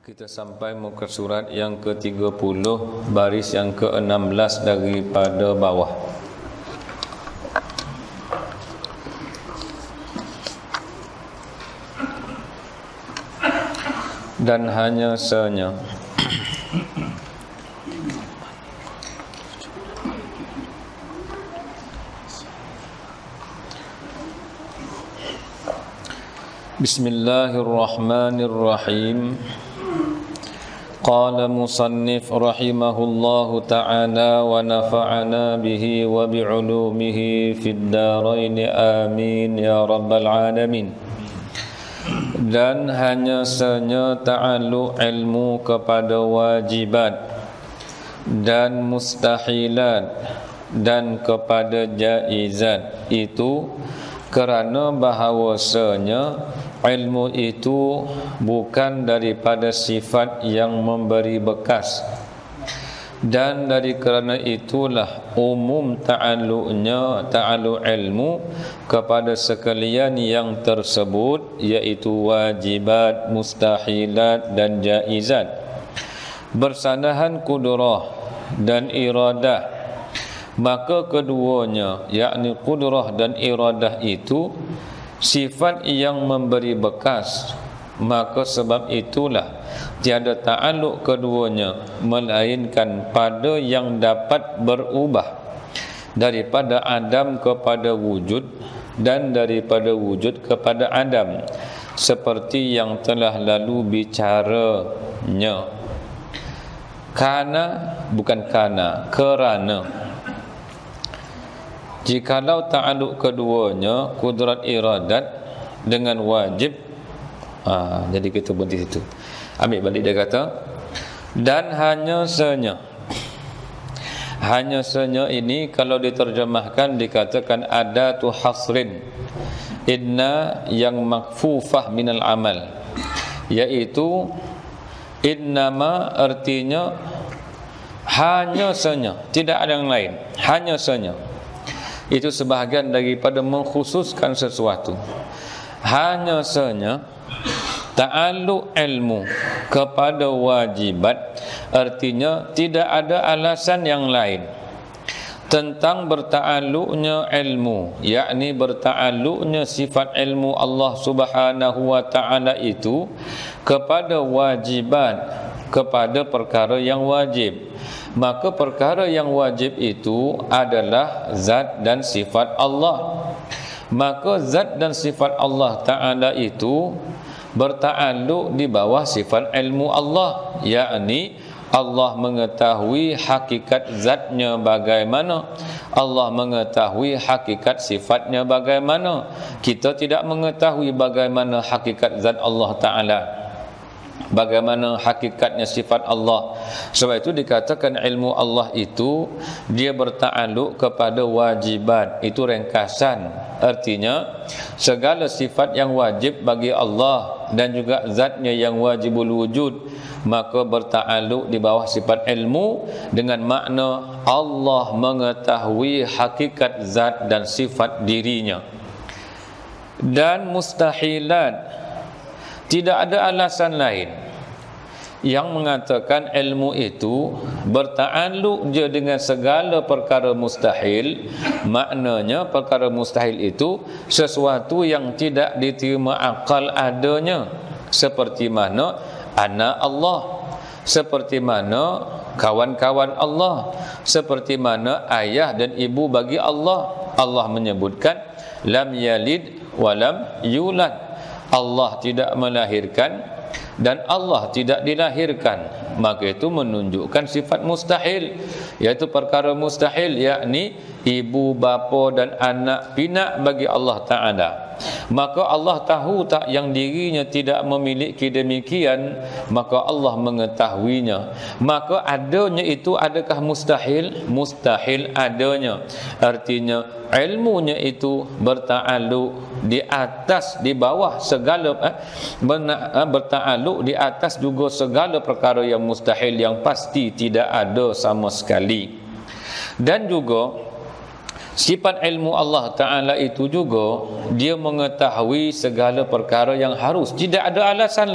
Kita sampai muka surat yang ke-30, baris yang ke-16 daripada bawah. Dan hanya senya Bismillahirrahmanirrahim. Qala musannif rahimahullahu ta'ala wa nafa'ana bihi wa bi'ulumihi fid darain amin ya rabbal alamin. Dan hanya senya ta'alluq ilmu kepada wajibat dan mustahilat dan kepada jaizat itu kerana bahawasanya ilmu itu bukan daripada sifat yang memberi bekas, dan dari kerana itulah umum ta'alluq ilmu kepada sekalian yang tersebut, iaitu wajibat, mustahilat dan jaizat. Bersanahan kudrah dan iradah, maka keduanya, yakni kudrah dan iradah itu sifat yang memberi bekas, maka sebab itulah tiada ta'alluq keduanya melainkan pada yang dapat berubah daripada adam kepada wujud dan daripada wujud kepada adam, seperti yang telah lalu bicaranya. Kerana jikalau ta'alluq keduanya kudrat iradat dengan wajib, jadi kita berhenti situ. Ambil balik, dia kata dan hanya senya. Hanya senya ini kalau diterjemahkan dikatakan adatu hasrin, inna yang makfufah minal amal, iaitu innama artinya hanya senya, tidak ada yang lain, hanya senya. Itu sebahagian daripada mengkhususkan sesuatu. Hanya saja ta'alluq ilmu kepada wajibat, artinya tidak ada alasan yang lain tentang berta'alluqnya ilmu, yakni berta'alluqnya sifat ilmu Allah Subhanahu wa ta'ala itu kepada wajibat, kepada perkara yang wajib. Maka perkara yang wajib itu adalah zat dan sifat Allah. Maka zat dan sifat Allah Ta'ala itu berta'alluq di bawah sifat ilmu Allah, yakni Allah mengetahui hakikat zatnya bagaimana, Allah mengetahui hakikat sifatnya bagaimana. Kita tidak mengetahui bagaimana hakikat zat Allah Ta'ala, bagaimana hakikatnya sifat Allah. Sebab itu dikatakan ilmu Allah itu dia berta'alluq kepada wajibat. Itu ringkasan, artinya segala sifat yang wajib bagi Allah dan juga zatnya yang wajibul wujud, maka berta'alluq di bawah sifat ilmu, dengan makna Allah mengetahui hakikat zat dan sifat dirinya. Dan mustahilat, tidak ada alasan lain yang mengatakan ilmu itu berta'alluq je dengan segala perkara mustahil. Maknanya perkara mustahil itu sesuatu yang tidak diterima akal adanya, seperti mana anak Allah, seperti mana kawan-kawan Allah, seperti mana ayah dan ibu bagi Allah. Allah menyebutkan lam yalid wa lam yulad, Allah tidak melahirkan dan Allah tidak dilahirkan. Maka itu menunjukkan sifat mustahil, iaitu perkara mustahil, yakni ibu, bapa dan anak pinak bagi Allah Ta'ala. Maka Allah tahu tak yang dirinya tidak memiliki demikian, maka Allah mengetahuinya. Maka adanya itu adakah mustahil? Mustahil adanya. Artinya ilmunya itu berta'alluq di atas, di bawah segala berta'alluq di atas juga segala perkara yang mustahil, yang pasti tidak ada sama sekali. Dan juga sifat ilmu Allah Ta'ala itu juga dia mengetahui segala perkara yang harus, tidak ada alasan lain.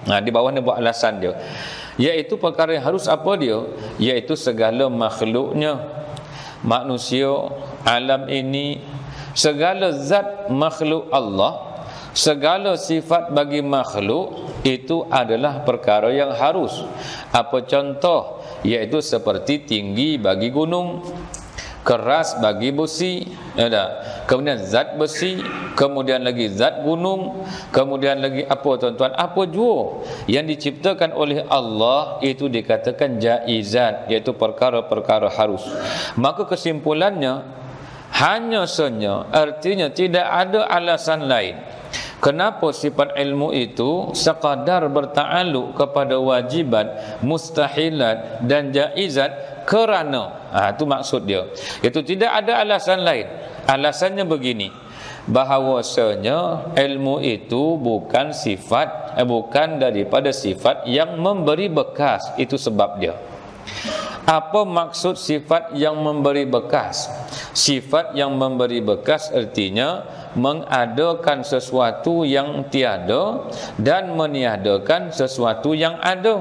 Di bawah ni buat alasan dia, iaitu perkara yang harus apa dia, iaitu segala makhluknya, manusia, alam ini, segala zat makhluk Allah, segala sifat bagi makhluk itu adalah perkara yang harus. Apa contoh? Iaitu seperti tinggi bagi gunung, keras bagi besi, kemudian zat besi, kemudian lagi zat gunung, kemudian lagi apa tuan-tuan, apa jua yang diciptakan oleh Allah itu dikatakan jaizat, iaitu perkara-perkara harus. Maka kesimpulannya hanya saja, artinya tidak ada alasan lain kenapa sifat ilmu itu sekadar berta'alluq kepada wajibat, mustahilat dan jaizat, kerana itu maksud dia, itu tidak ada alasan lain. Alasannya begini, bahawasanya ilmu itu bukan sifat, bukan daripada sifat yang memberi bekas. Itu sebab dia. Apa maksud sifat yang memberi bekas? Sifat yang memberi bekas artinya mengadakan sesuatu yang tiada dan meniadakan sesuatu yang ada.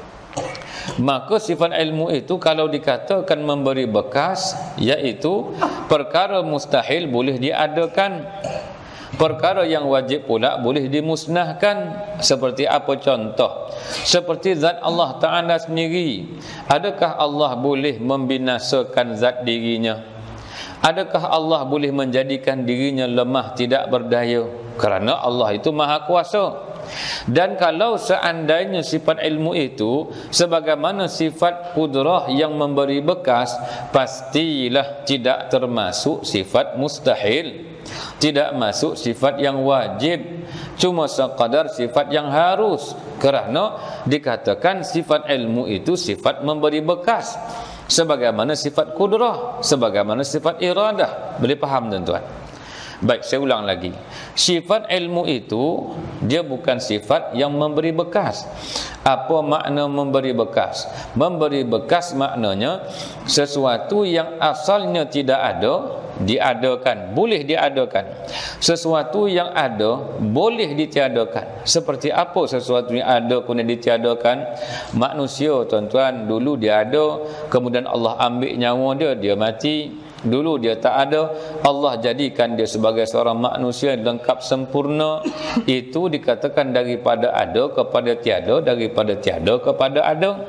Maka sifat ilmu itu kalau dikatakan memberi bekas, iaitu perkara mustahil boleh diadakan, perkara yang wajib pula boleh dimusnahkan. Seperti apa contoh? Seperti zat Allah Ta'ala sendiri. Adakah Allah boleh membinasakan zat dirinya? Adakah Allah boleh menjadikan dirinya lemah, tidak berdaya? Kerana Allah itu maha kuasa. Dan kalau seandainya sifat ilmu itu sebagaimana sifat kudrah yang memberi bekas, pastilah tidak termasuk sifat mustahil, tidak masuk sifat yang wajib, cuma sekadar sifat yang harus. Kerana dikatakan sifat ilmu itu sifat memberi bekas, sebagaimana sifat kudrah, sebagaimana sifat iradah. Boleh faham tuan-tuan? Baik, saya ulang lagi. Sifat ilmu itu dia bukan sifat yang memberi bekas. Apa makna memberi bekas? Memberi bekas maknanya sesuatu yang asalnya tidak ada diadakan, boleh diadakan. Sesuatu yang ada boleh ditiadakan. Seperti apa sesuatu yang ada kemudian ditiadakan? Manusia tuan-tuan, dulu dia ada, kemudian Allah ambil nyawa dia, dia mati. Dulu dia tak ada, Allah jadikan dia sebagai seorang manusia yang lengkap sempurna. Itu dikatakan daripada ada kepada tiada, daripada tiada kepada ada.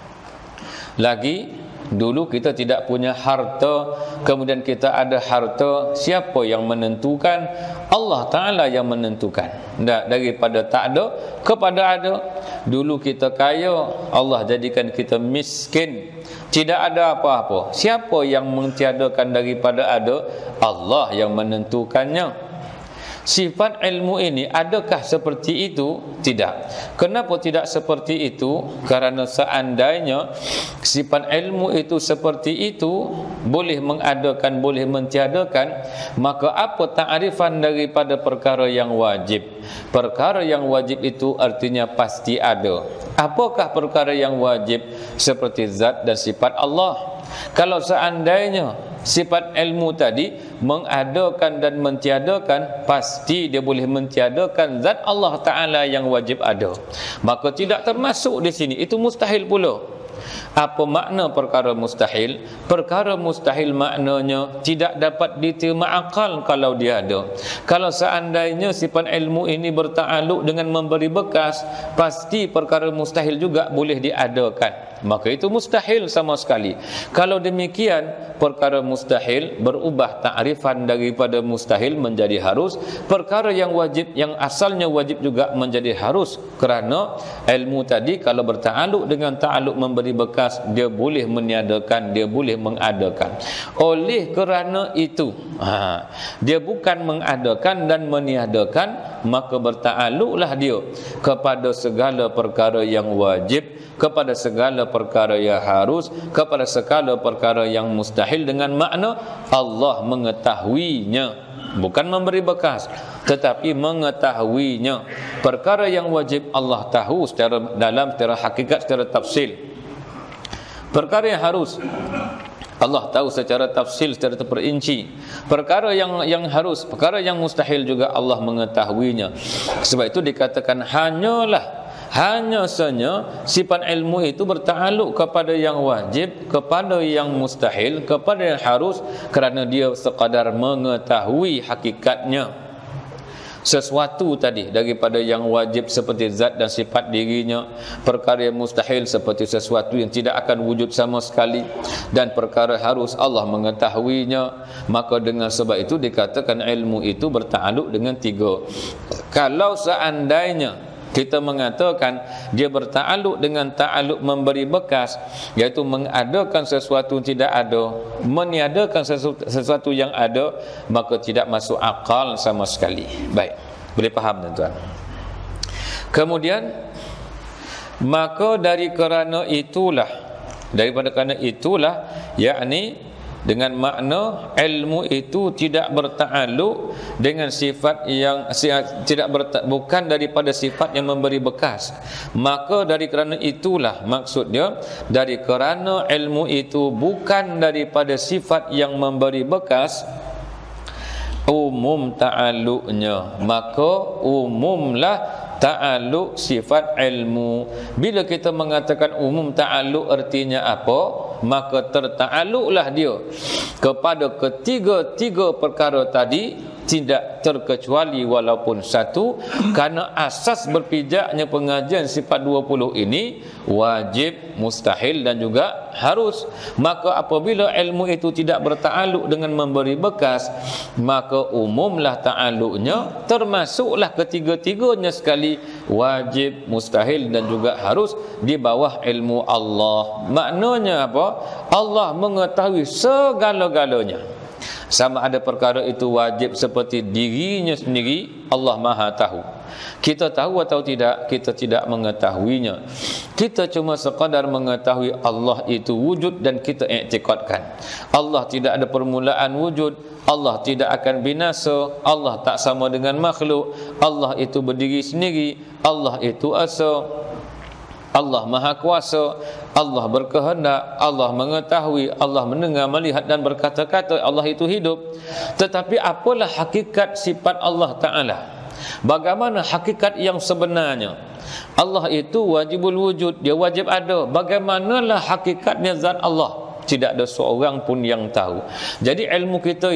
Lagi, dulu kita tidak punya harta, kemudian kita ada harta. Siapa yang menentukan? Allah Ta'ala yang menentukan. Daripada tak ada kepada ada. Dulu kita kaya, Allah jadikan kita miskin, tidak ada apa-apa. Siapa yang mentiadakan daripada ada? Allah yang menentukannya. Sifat ilmu ini adakah seperti itu? Tidak. Kenapa tidak seperti itu? Kerana seandainya sifat ilmu itu seperti itu, boleh mengadakan, boleh mentiadakan, maka apa ta'rifan daripada perkara yang wajib? Perkara yang wajib itu artinya pasti ada. Apakah perkara yang wajib? Seperti zat dan sifat Allah. Kalau seandainya sifat ilmu tadi mengadakan dan mentiadakan, pasti dia boleh mentiadakan zat Allah Ta'ala yang wajib ada. Maka tidak termasuk di sini. Itu mustahil pula. Apa makna perkara mustahil? Perkara mustahil maknanya tidak dapat diterima akal kalau dia ada. Kalau seandainya sifat ilmu ini berta'alluq dengan memberi bekas, pasti perkara mustahil juga boleh diadakan. Maka itu mustahil sama sekali. Kalau demikian, perkara mustahil berubah ta'rifan daripada mustahil menjadi harus. Perkara yang wajib, yang asalnya wajib juga menjadi harus. Kerana ilmu tadi kalau berta'alluq dengan ta'alluq memberi bekas, dia boleh meniadakan, dia boleh mengadakan. Oleh kerana itu, dia bukan mengadakan dan meniadakan, maka berta'alluqlah dia kepada segala perkara yang wajib, kepada segala perkara yang harus, kepada segala perkara yang mustahil, dengan makna Allah mengetahuinya, bukan memberi bekas, tetapi mengetahuinya. Perkara yang wajib Allah tahu secara dalam, secara hakikat, secara tafsil. Perkara yang harus Allah tahu secara tafsil, secara terperinci. Perkara yang harus, perkara yang mustahil juga Allah mengetahuinya. Sebab itu dikatakan Hanya saja sifat ilmu itu bertakluk kepada yang wajib, kepada yang mustahil, kepada yang harus, kerana dia sekadar mengetahui hakikatnya sesuatu tadi, daripada yang wajib seperti zat dan sifat dirinya, perkara yang mustahil seperti sesuatu yang tidak akan wujud sama sekali, dan perkara harus Allah mengetahuinya. Maka dengan sebab itu dikatakan ilmu itu bertakluk dengan tiga. Kalau seandainya kita mengatakan dia bertakluk dengan takluk memberi bekas, iaitu mengadakan sesuatu yang tidak ada, meniadakan sesuatu yang ada, maka tidak masuk akal sama sekali. Baik, boleh faham tuan-tuan? Kemudian, maka daripada kerana itulah, yakni dengan makna ilmu itu tidak bertakluk dengan sifat yang bukan daripada sifat yang memberi bekas. Maka dari kerana itulah, maksudnya dari kerana ilmu itu bukan daripada sifat yang memberi bekas, umum ta'alluqnya, maka umumlah ta'alluq sifat ilmu. Bila kita mengatakan umum ta'alluq, artinya apa? Maka terta'alluqlah dia kepada ketiga-tiga perkara tadi, tidak terkecuali walaupun satu, kerana asas berpijaknya pengajian sifat 20 ini wajib, mustahil dan juga harus. Maka apabila ilmu itu tidak bertakluk dengan memberi bekas, maka umumlah ta'aluknya, termasuklah ketiga-tiganya sekali, wajib, mustahil dan juga harus, di bawah ilmu Allah. Maknanya apa? Allah mengetahui segala-galanya. Sama ada perkara itu wajib seperti dirinya sendiri, Allah Maha tahu. Kita tahu atau tidak? Kita tidak mengetahuinya. Kita cuma sekadar mengetahui Allah itu wujud dan kita iktikadkan. Allah tidak ada permulaan wujud, Allah tidak akan binasa, Allah tak sama dengan makhluk, Allah itu berdiri sendiri, Allah itu asa, Allah Maha Kuasa, Allah berkehendak, Allah mengetahui, Allah mendengar, melihat dan berkata-kata, Allah itu hidup. Tetapi apalah hakikat sifat Allah Ta'ala? Bagaimana hakikat yang sebenarnya? Allah itu wajibul wujud, dia wajib ada. Bagaimanalah hakikatnya zat Allah? Tidak ada seorang pun yang tahu. Jadi ilmu kita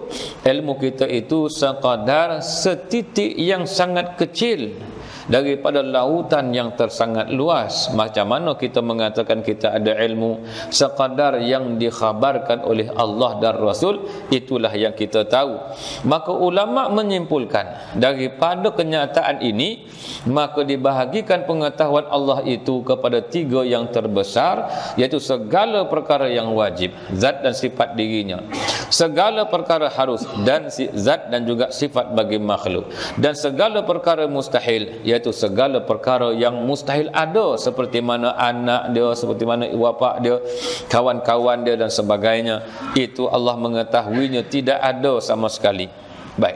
itu sekadar setitik yang sangat kecil daripada lautan yang tersangat luas. Macam mana kita mengatakan kita ada ilmu? Sekadar yang dikhabarkan oleh Allah dan Rasul, itulah yang kita tahu. Maka ulama menyimpulkan daripada kenyataan ini, maka dibahagikan pengetahuan Allah itu kepada tiga yang terbesar, iaitu segala perkara yang wajib, zat dan sifat dirinya, segala perkara harus, dan zat dan juga sifat bagi makhluk, dan segala perkara mustahil, iaitu segala perkara yang mustahil ada, seperti mana anak dia, seperti mana bapa dia, kawan-kawan dia dan sebagainya. Itu Allah mengetahuinya, tidak ada sama sekali. Baik.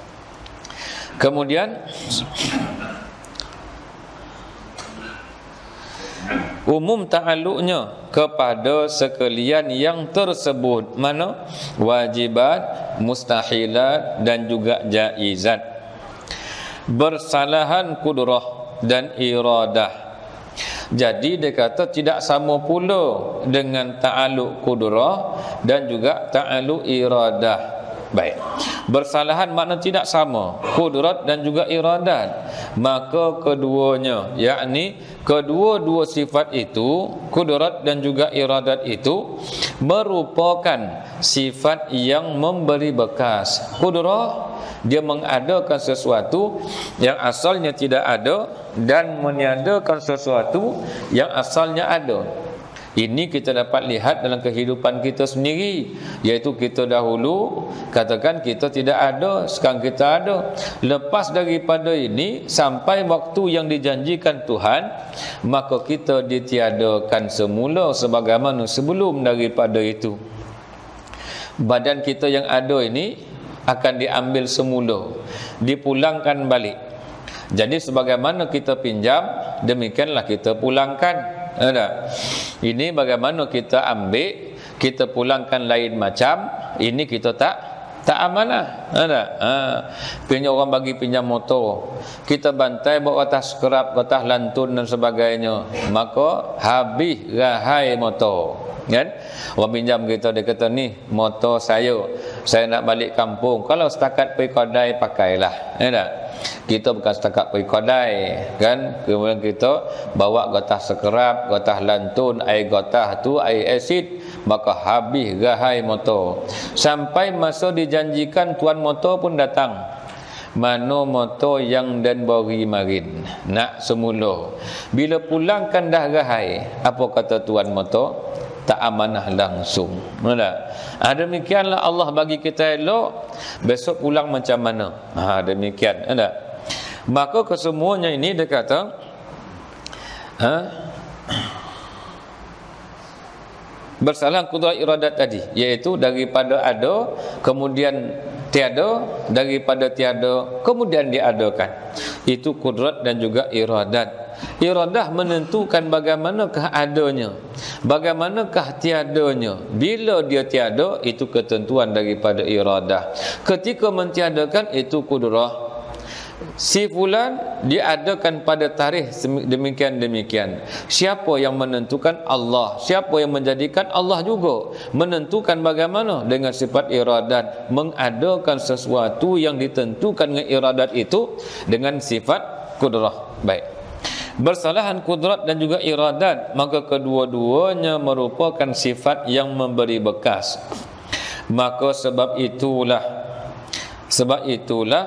Kemudian umum ta'alluqnya kepada sekalian yang tersebut, mana wajibat, mustahilat dan juga jaizat, bersalahan kudrah dan iradah. Jadi dia kata tidak sama pula dengan ta'alluq kudrah dan juga ta'alluq iradah. Baik. Bersalahan makna tidak sama, kudrat dan juga iradat. Maka keduanya, yakni kedua-dua sifat itu, kudrat dan juga iradat itu, merupakan sifat yang memberi bekas. Kudrah, dia mengadakan sesuatu yang asalnya tidak ada dan meniadakan sesuatu yang asalnya ada. Ini kita dapat lihat dalam kehidupan kita sendiri, iaitu kita dahulu katakan kita tidak ada, sekarang kita ada. Lepas daripada ini sampai waktu yang dijanjikan Tuhan, maka kita ditiadakan semula sebagaimana sebelum daripada itu. Badan kita yang ada ini akan diambil semula, dipulangkan balik. Jadi sebagaimana kita pinjam, demikianlah kita pulangkan. Ada. Ini bagaimana kita ambil, kita pulangkan lain macam, ini kita tak Tak amanah. Ada. Pinjam orang bagi pinjam motor, kita bantai bawa atas kerap, atas lantun dan sebagainya, maka habis rahai motor. Kan? Orang pinjam kita, dia kata ni motor saya nak balik kampung. Kalau setakat pergi kedai pakailah. Ya tak? Kita bukan setakat pergi kedai, kan? Kemudian kita bawa gotah sekerap, gotah lantun, air gotah tu air asid, maka habis rahai motor. Sampai masa dijanjikan tuan motor pun datang. Mano motor yang dan bori marin nak semula. Bila pulangkan dah rahai, apa kata tuan motor? Tak amanah langsung. Demikianlah Allah bagi kita elok, besok pulang macam mana. Demikian. Maka kesemuanya ini dia kata bersalahan kudrat iradat tadi, iaitu daripada ada kemudian tiada, daripada tiada kemudian diadakan. Itu kudrat dan juga iradat. Iradah menentukan bagaimanakah adanya, bagaimanakah tiadanya. Bila dia tiada, itu ketentuan daripada iradah. Ketika mentiadakan, itu kudrah. Si fulan diadakan pada tarikh demikian-demikian. Siapa yang menentukan? Allah. Siapa yang menjadikan? Allah juga. Menentukan bagaimana? Dengan sifat iradat. Mengadakan sesuatu yang ditentukan dengan iradat itu dengan sifat kudrah. Baik. Bersalahan kudrat dan juga iradat, maka kedua-duanya merupakan sifat yang memberi bekas. Maka sebab itulah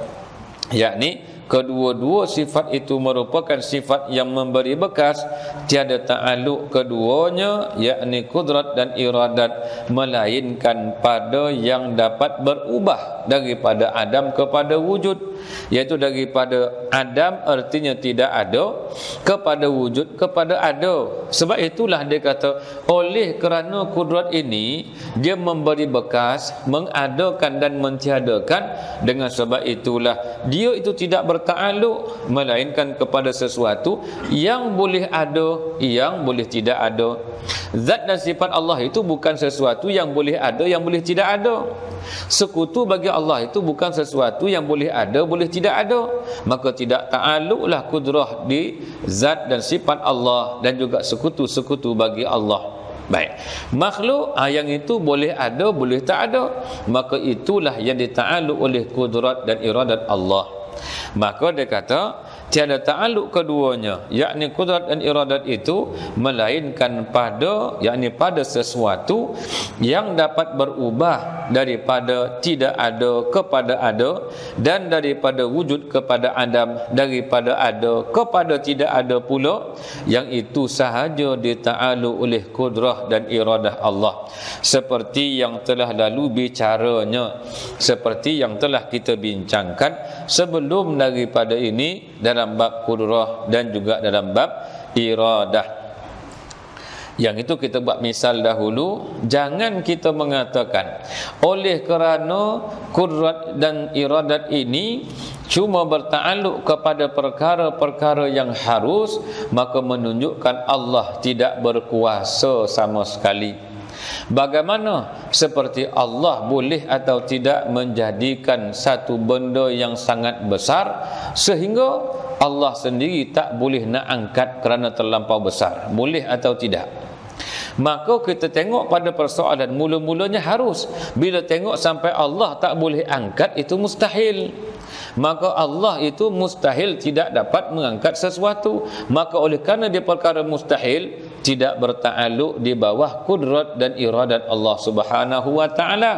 yakni kedua-dua sifat itu merupakan sifat yang memberi bekas, tiada ta'alluq keduanya yakni kudrat dan iradat, melainkan pada yang dapat berubah daripada adam kepada wujud, iaitu daripada adam artinya tidak ada kepada wujud kepada ada. Sebab itulah dia kata oleh kerana kudrat ini dia memberi bekas, mengadakan dan mentiadakan. Dengan sebab itulah dia itu tidak bertakluk melainkan kepada sesuatu yang boleh ada, yang boleh tidak ada. Zat dan sifat Allah itu bukan sesuatu yang boleh ada, yang boleh tidak ada. Sekutu bagi Allah itu bukan sesuatu yang boleh ada, boleh tidak ada. Maka tidak ta'alluqlah kudrah di zat dan sifat Allah dan juga sekutu-sekutu bagi Allah. Baik. Makhluk yang itu boleh ada, boleh tak ada. Maka itulah yang dita'alluq oleh kudrat dan iradat Allah. Maka dia kata tiada ta'alluq keduanya, yakni kudrat dan iradat itu, melainkan pada yakni pada sesuatu yang dapat berubah daripada tidak ada kepada ada, dan daripada wujud kepada adam, daripada ada kepada tidak ada pula, yang itu sahaja dita'alluq oleh kudrah dan iradah Allah. Seperti yang telah lalu bicaranya, seperti yang telah kita bincangkan sebelum daripada ini dalam bab kudrah dan juga dalam bab iradah. Yang itu kita buat misal dahulu. Jangan kita mengatakan oleh kerana kudrat dan iradat ini cuma berta'alluq kepada perkara-perkara yang harus, maka menunjukkan Allah tidak berkuasa sama sekali. Bagaimana seperti Allah boleh atau tidak menjadikan satu benda yang sangat besar sehingga Allah sendiri tak boleh nak angkat kerana terlampau besar? Boleh atau tidak? Maka kita tengok pada persoalan mula-mulanya harus. Bila tengok sampai Allah tak boleh angkat, itu mustahil. Maka Allah itu mustahil tidak dapat mengangkat sesuatu. Maka oleh kerana dia perkara mustahil, tidak berta'alluq di bawah kudrat dan iradat Allah Subhanahu wa ta'ala.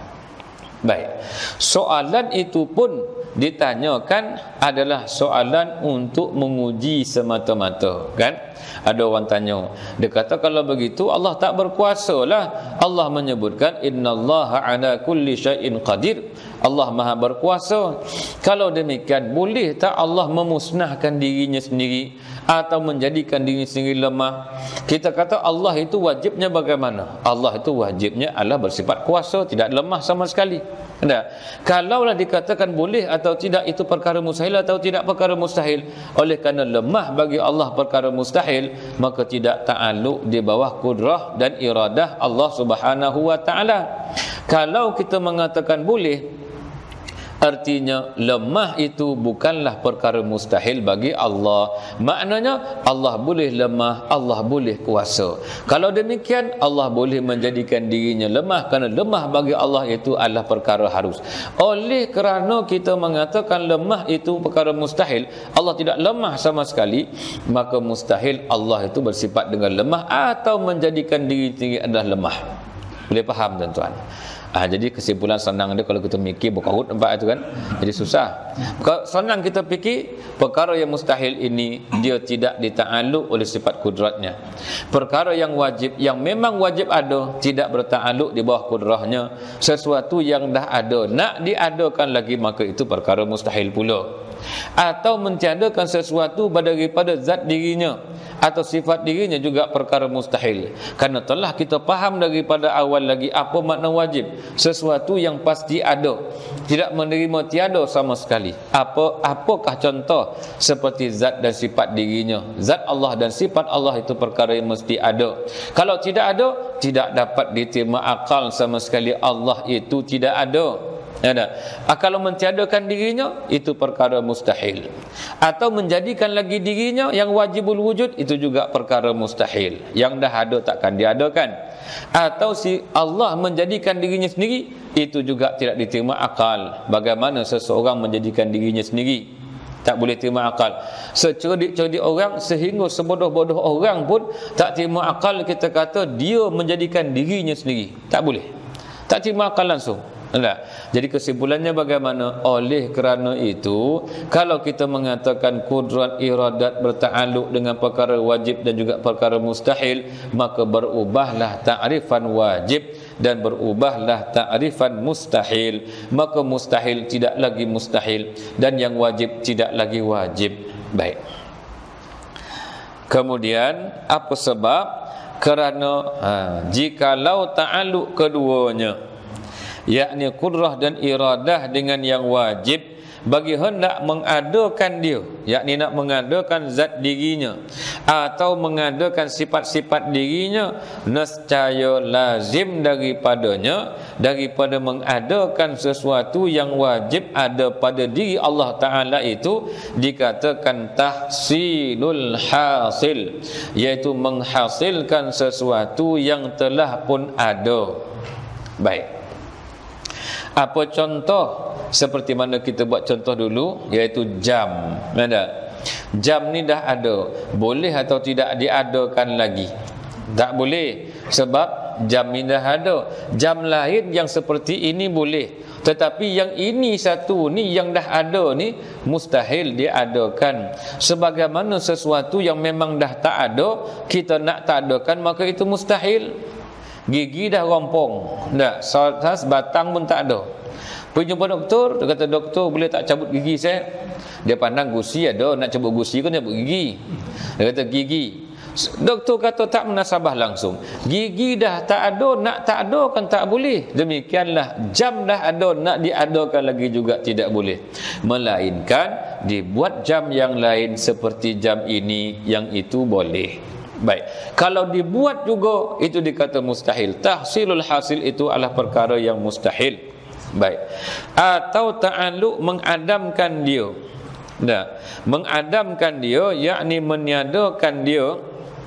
Baik. Soalan itu pun ditanyakan adalah soalan untuk menguji semata-mata, kan? Ada orang tanya, dia kata kalau begitu Allah tak berkuasa lah. Allah menyebutkan innallaha ala kulli syai'in qadir, Allah maha berkuasa. Kalau demikian, boleh tak Allah memusnahkan dirinya sendiri atau menjadikan dirinya sendiri lemah? Kita kata Allah itu wajibnya bagaimana? Allah itu wajibnya adalah bersifat kuasa, tidak lemah sama sekali. Nah, kalaulah dikatakan boleh atau tidak itu perkara mustahil atau tidak perkara mustahil, oleh kerana lemah bagi Allah perkara mustahil, maka tidak ta'alluq di bawah kudrah dan iradah Allah Subhanahu wa taala. Kalau kita mengatakan boleh, artinya lemah itu bukanlah perkara mustahil bagi Allah. Maknanya Allah boleh lemah, Allah boleh kuasa. Kalau demikian, Allah boleh menjadikan dirinya lemah, kerana lemah bagi Allah itu adalah perkara harus. Oleh kerana kita mengatakan lemah itu perkara mustahil, Allah tidak lemah sama sekali, maka mustahil Allah itu bersifat dengan lemah atau menjadikan diri sendiri adalah lemah. Boleh faham tuan-tuan? Jadi kesimpulan senang dia kalau kita mikir berkarut nampak itu kan. Jadi susah. Senang kita fikir perkara yang mustahil ini dia tidak dita'alluq oleh sifat kudratnya. Perkara yang wajib, yang memang wajib ada, tidak berta'alluq di bawah kudrahnya. Sesuatu yang dah ada nak diadakan lagi, maka itu perkara mustahil pula. Atau mentiadakan sesuatu daripada zat dirinya atau sifat dirinya juga perkara mustahil. Karena telah kita faham daripada awal lagi apa makna wajib, sesuatu yang pasti ada, tidak menerima tiada sama sekali. Apakah contoh? Seperti zat dan sifat dirinya. Zat Allah dan sifat Allah itu perkara yang mesti ada. Kalau tidak ada, tidak dapat diterima akal sama sekali Allah itu tidak ada. Kalau mentiadakan dirinya, itu perkara mustahil. Atau menjadikan lagi dirinya yang wajibul wujud, itu juga perkara mustahil. Yang dah ada takkan diadakan. Atau si Allah menjadikan dirinya sendiri, itu juga tidak diterima akal. Bagaimana seseorang menjadikan dirinya sendiri? Tak boleh terima akal. Secerdik-cerdik orang, sehingga sebodoh-bodoh orang pun tak terima akal kita kata dia menjadikan dirinya sendiri. Tak boleh. Tak terima akal langsung. Jadi kesimpulannya bagaimana? Oleh kerana itu, kalau kita mengatakan kudrat iradat berta'alluq dengan perkara wajib dan juga perkara mustahil, maka berubahlah ta'rifan wajib dan berubahlah ta'rifan mustahil. Maka mustahil tidak lagi mustahil dan yang wajib tidak lagi wajib. Baik. Kemudian apa sebab? Kerana jikalau ta'alluq keduanya, yakni kudrah dan iradah dengan yang wajib, bagi hendak mengadakan dia, yakni nak mengadakan zat dirinya atau mengadakan sifat-sifat dirinya, nescaya lazim daripadanya, daripada mengadakan sesuatu yang wajib ada pada diri Allah Ta'ala itu, dikatakan tahsilul hasil, iaitu menghasilkan sesuatu yang telah pun ada. Baik. Apa contoh? Seperti mana kita buat contoh dulu, iaitu jam. Ada? Jam ni dah ada. Boleh atau tidak diadakan lagi? Tak boleh. Sebab jam ni dah ada. Jam lain yang seperti ini boleh. Tetapi yang ini satu ni, yang dah ada ni, mustahil diadakan. Sebagaimana sesuatu yang memang dah tak ada, kita nak tak adakan, maka itu mustahil. Gigi dah rompong, tak, sebatang pun tak ada. Pergi jumpa doktor, dia kata, doktor boleh tak cabut gigi saya? Dia pandang gusi ada, nak cabut gusi kan cabut gigi. Dia kata gigi. Doktor kata tak munasabah langsung. Gigi dah tak ada, nak tak ada kan tak boleh. Demikianlah jam dah ada, nak diadakan lagi juga tidak boleh. Melainkan dibuat jam yang lain seperti jam ini, yang itu boleh. Baik, kalau dibuat juga itu dikata mustahil. Tahsilul hasil itu adalah perkara yang mustahil. Baik. Atau ta'alluq mengadamkan dia. Mengadamkan dia, yakni meniadakan dia,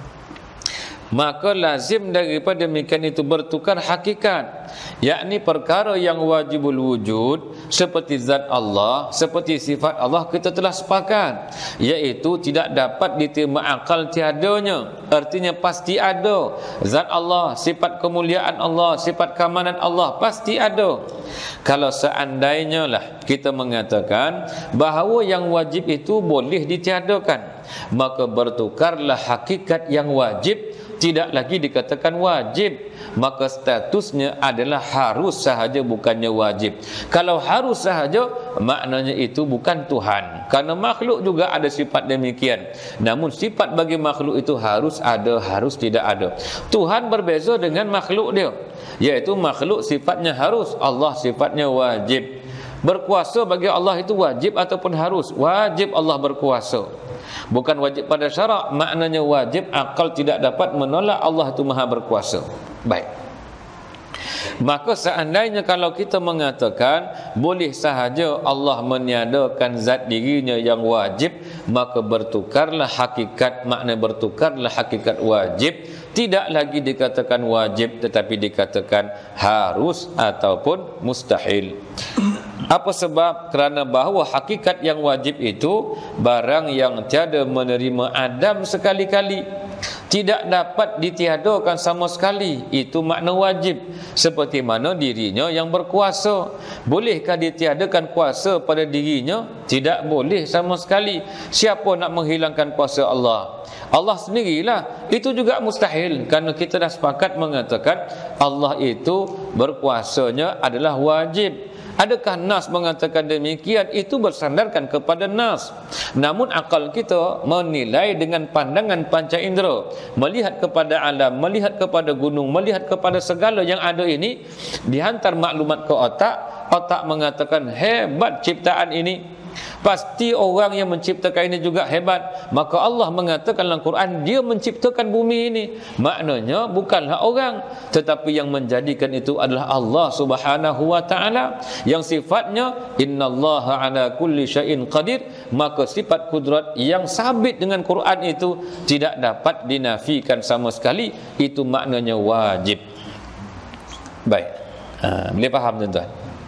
maka lazim daripada demikian itu bertukar hakikat, yakni perkara yang wajibul wujud seperti zat Allah, seperti sifat Allah, kita telah sepakat, iaitu tidak dapat diterima akal tiadanya. Artinya pasti ada. Zat Allah, sifat kemuliaan Allah, sifat keamanan Allah pasti ada. Kalau seandainya lah kita mengatakan bahawa yang wajib itu boleh ditiadakan, maka bertukarlah hakikat yang wajib tidak lagi dikatakan wajib, maka statusnya adalah harus sahaja, bukannya wajib. Kalau harus sahaja, maknanya itu bukan Tuhan, karena makhluk juga ada sifat demikian. Namun sifat bagi makhluk itu harus ada, harus tidak ada. Tuhan berbeza dengan makhluk dia, yaitu makhluk sifatnya harus, Allah sifatnya wajib. Berkuasa bagi Allah itu wajib ataupun harus? Wajib Allah berkuasa, bukan wajib pada syarak. Maknanya wajib, akal tidak dapat menolak Allah itu maha berkuasa. Baik, maka seandainya kalau kita mengatakan boleh sahaja Allah meniadakan zat dirinya yang wajib, maka bertukarlah hakikat, makna bertukarlah hakikat wajib, tidak lagi dikatakan wajib tetapi dikatakan harus ataupun mustahil. Apa sebab? Kerana bahawa hakikat yang wajib itu barang yang tiada menerima adam sekali-kali, tidak dapat ditiadakan sama sekali. Itu makna wajib. Seperti mana dirinya yang berkuasa. Bolehkah ditiadakan kuasa pada dirinya? Tidak boleh sama sekali. Siapa nak menghilangkan kuasa Allah? Allah sendirilah. Itu juga mustahil, kerana kita dah sepakat mengatakan Allah itu berkuasanya adalah wajib. Adakah nas mengatakan demikian? Itu bersandarkan kepada nas. Namun akal kita menilai dengan pandangan panca indera, melihat kepada alam, melihat kepada gunung, melihat kepada segala yang ada ini, dihantar maklumat ke otak. Otak mengatakan hebat ciptaan ini, pasti orang yang menciptakan ini juga hebat. Maka Allah mengatakan dalam Quran, dia menciptakan bumi ini. Maknanya bukanlah orang, tetapi yang menjadikan itu adalah Allah Subhanahu wa ta'ala, yang sifatnya innallaha ala kulli syai'in qadir. Maka sifat kudrat yang sabit dengan Quran itu tidak dapat dinafikan sama sekali. Itu maknanya wajib. Baik, boleh faham tuan-tuan?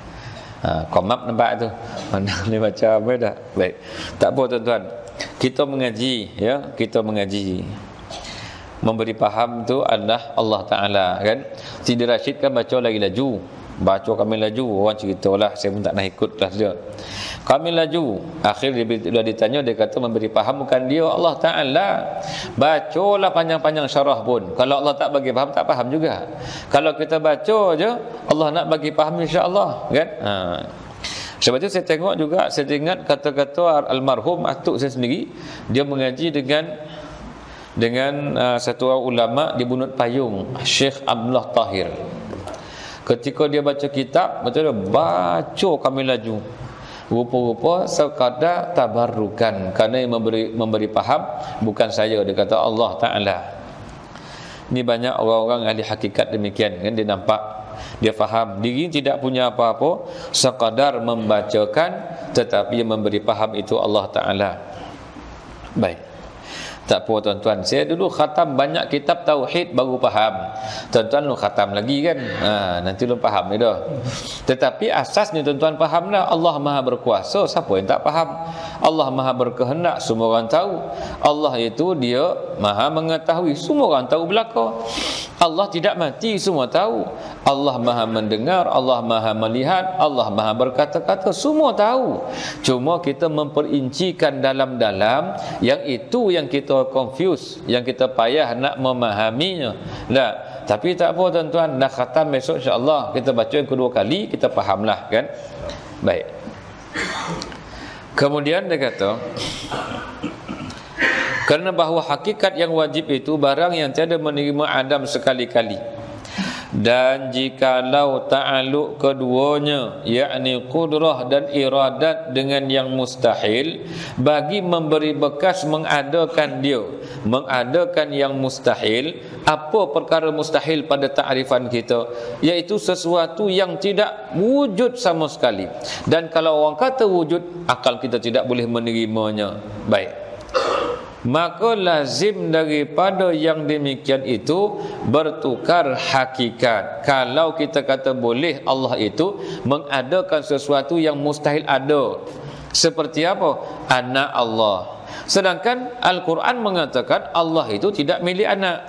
Komap nampak tu. Mana ni baca apa dah. Baik. Tak apa tuan-tuan. Kita mengaji, ya, kita mengaji. Memberi faham tu adalah Allah Taala, kan? Sidi Rashid kan baca lagi laju. Baca kami laju, orang ceritalah, saya pun tak nak ikut kelas dia. Kami laju, akhir dia ditanya, dia kata memberi faham bukan dia, Allah Ta'ala. Bacalah panjang-panjang syarah pun, kalau Allah tak bagi faham, tak faham juga. Kalau kita baca je, Allah nak bagi faham, insya-Allah, kan? Sebab itu saya tengok juga, saya ingat kata-kata almarhum atuk saya sendiri. Dia mengaji dengan satu orang ulama di Bunut Payung, Syekh Abdullah Tahir. Ketika dia baca kitab, betul dia baca kami laju. Rupa-rupa sekadar tabarrukan, kerana yang memberi faham bukan saya, dia kata Allah Ta'ala. Ini banyak orang-orang ahli hakikat demikian, kan? Dia nampak, dia faham diri tidak punya apa-apa, sekadar membacakan, tetapi yang memberi faham itu Allah Ta'ala. Baik, tak apa tuan-tuan, saya dulu khatam banyak kitab tauhid baru faham. Tuan-tuan lu khatam lagi kan, nanti lu faham ni dah. Tetapi asasnya tuan-tuan faham dah, Allah Maha berkuasa, siapa yang tak faham? Allah Maha berkehendak, semua orang tahu. Allah itu dia Maha mengetahui, semua orang tahu belaka. Allah tidak mati, semua tahu. Allah Maha mendengar, Allah Maha melihat, Allah Maha berkata-kata, semua tahu. Cuma kita memperincikan dalam-dalam, yang itu yang kita confuse, yang kita payah nak memahaminya. Lah, tapi tak apa tuan-tuan, dah khatam besok insya-Allah kita baca yang kedua kali, kita fahamlah, kan? Baik. Kemudian dia kata, kerana bahawa hakikat yang wajib itu barang yang tiada menerima adam sekali-kali. Dan jikalau ta'aluk keduanya, yakni kudrah dan iradat dengan yang mustahil, bagi memberi bekas mengadakan dia, mengadakan yang mustahil. Apa perkara mustahil pada ta'rifan kita? Iaitu sesuatu yang tidak wujud sama sekali. Dan kalau orang kata wujud, akal kita tidak boleh menerimanya. Baik, maka lazim daripada yang demikian itu bertukar hakikat. Kalau kita kata boleh Allah itu mengadakan sesuatu yang mustahil ada. Seperti apa? Anak Allah. Sedangkan Al-Quran mengatakan Allah itu tidak milik anak.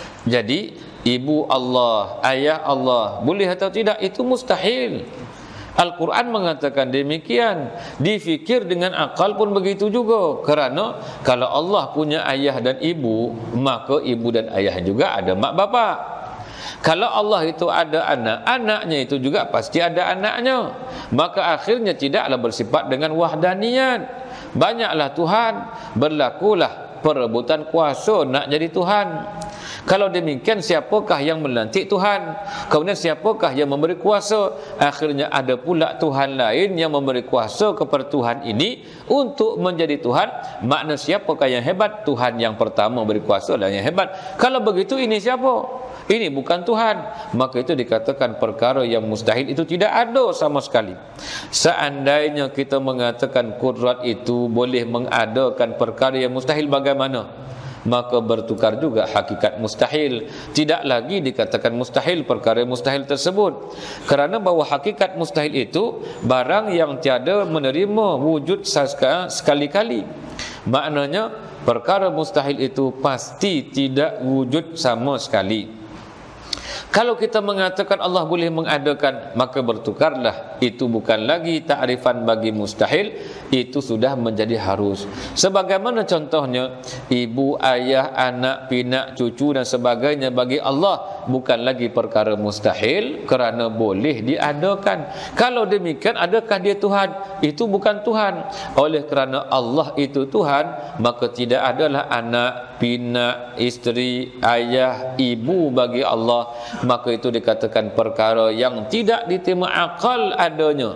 Jadi ibu Allah, ayah Allah, boleh atau tidak? Itu mustahil. Al-Quran mengatakan demikian. Difikir dengan akal pun begitu juga. Kerana kalau Allah punya ayah dan ibu, maka ibu dan ayah juga ada mak bapak. Kalau Allah itu ada anak, anaknya itu juga pasti ada anaknya. Maka akhirnya tidaklah bersifat dengan wahdaniyat. Banyaklah Tuhan, berlakulah perebutan kuasa nak jadi Tuhan. Kalau demikian, siapakah yang melantik Tuhan? Kemudian siapakah yang memberi kuasa? Akhirnya ada pula Tuhan lain yang memberi kuasa kepada Tuhan ini untuk menjadi Tuhan. Makna siapakah yang hebat? Tuhan yang pertama beri kuasa dan yang hebat. Kalau begitu, ini siapa? Ini bukan Tuhan. Maka itu dikatakan perkara yang mustahil itu tidak ada sama sekali. Seandainya kita mengatakan kudrat itu boleh mengadakan perkara yang mustahil, bagaimana? Maka bertukar juga hakikat mustahil. Tidak lagi dikatakan mustahil perkara mustahil tersebut. Kerana bahawa hakikat mustahil itu barang yang tiada menerima wujud sekali-kali. Maknanya perkara mustahil itu pasti tidak wujud sama sekali. Kalau kita mengatakan Allah boleh mengadakan, maka bertukarlah. Itu bukan lagi ta'rifan bagi mustahil, itu sudah menjadi harus. Sebagaimana contohnya ibu, ayah, anak, pinak, cucu dan sebagainya bagi Allah bukan lagi perkara mustahil kerana boleh diadakan. Kalau demikian, adakah dia Tuhan? Itu bukan Tuhan. Oleh kerana Allah itu Tuhan, maka tidak adalah anak, pinak, isteri, ayah, ibu bagi Allah. Maka itu dikatakan perkara yang tidak diterima akal adanya.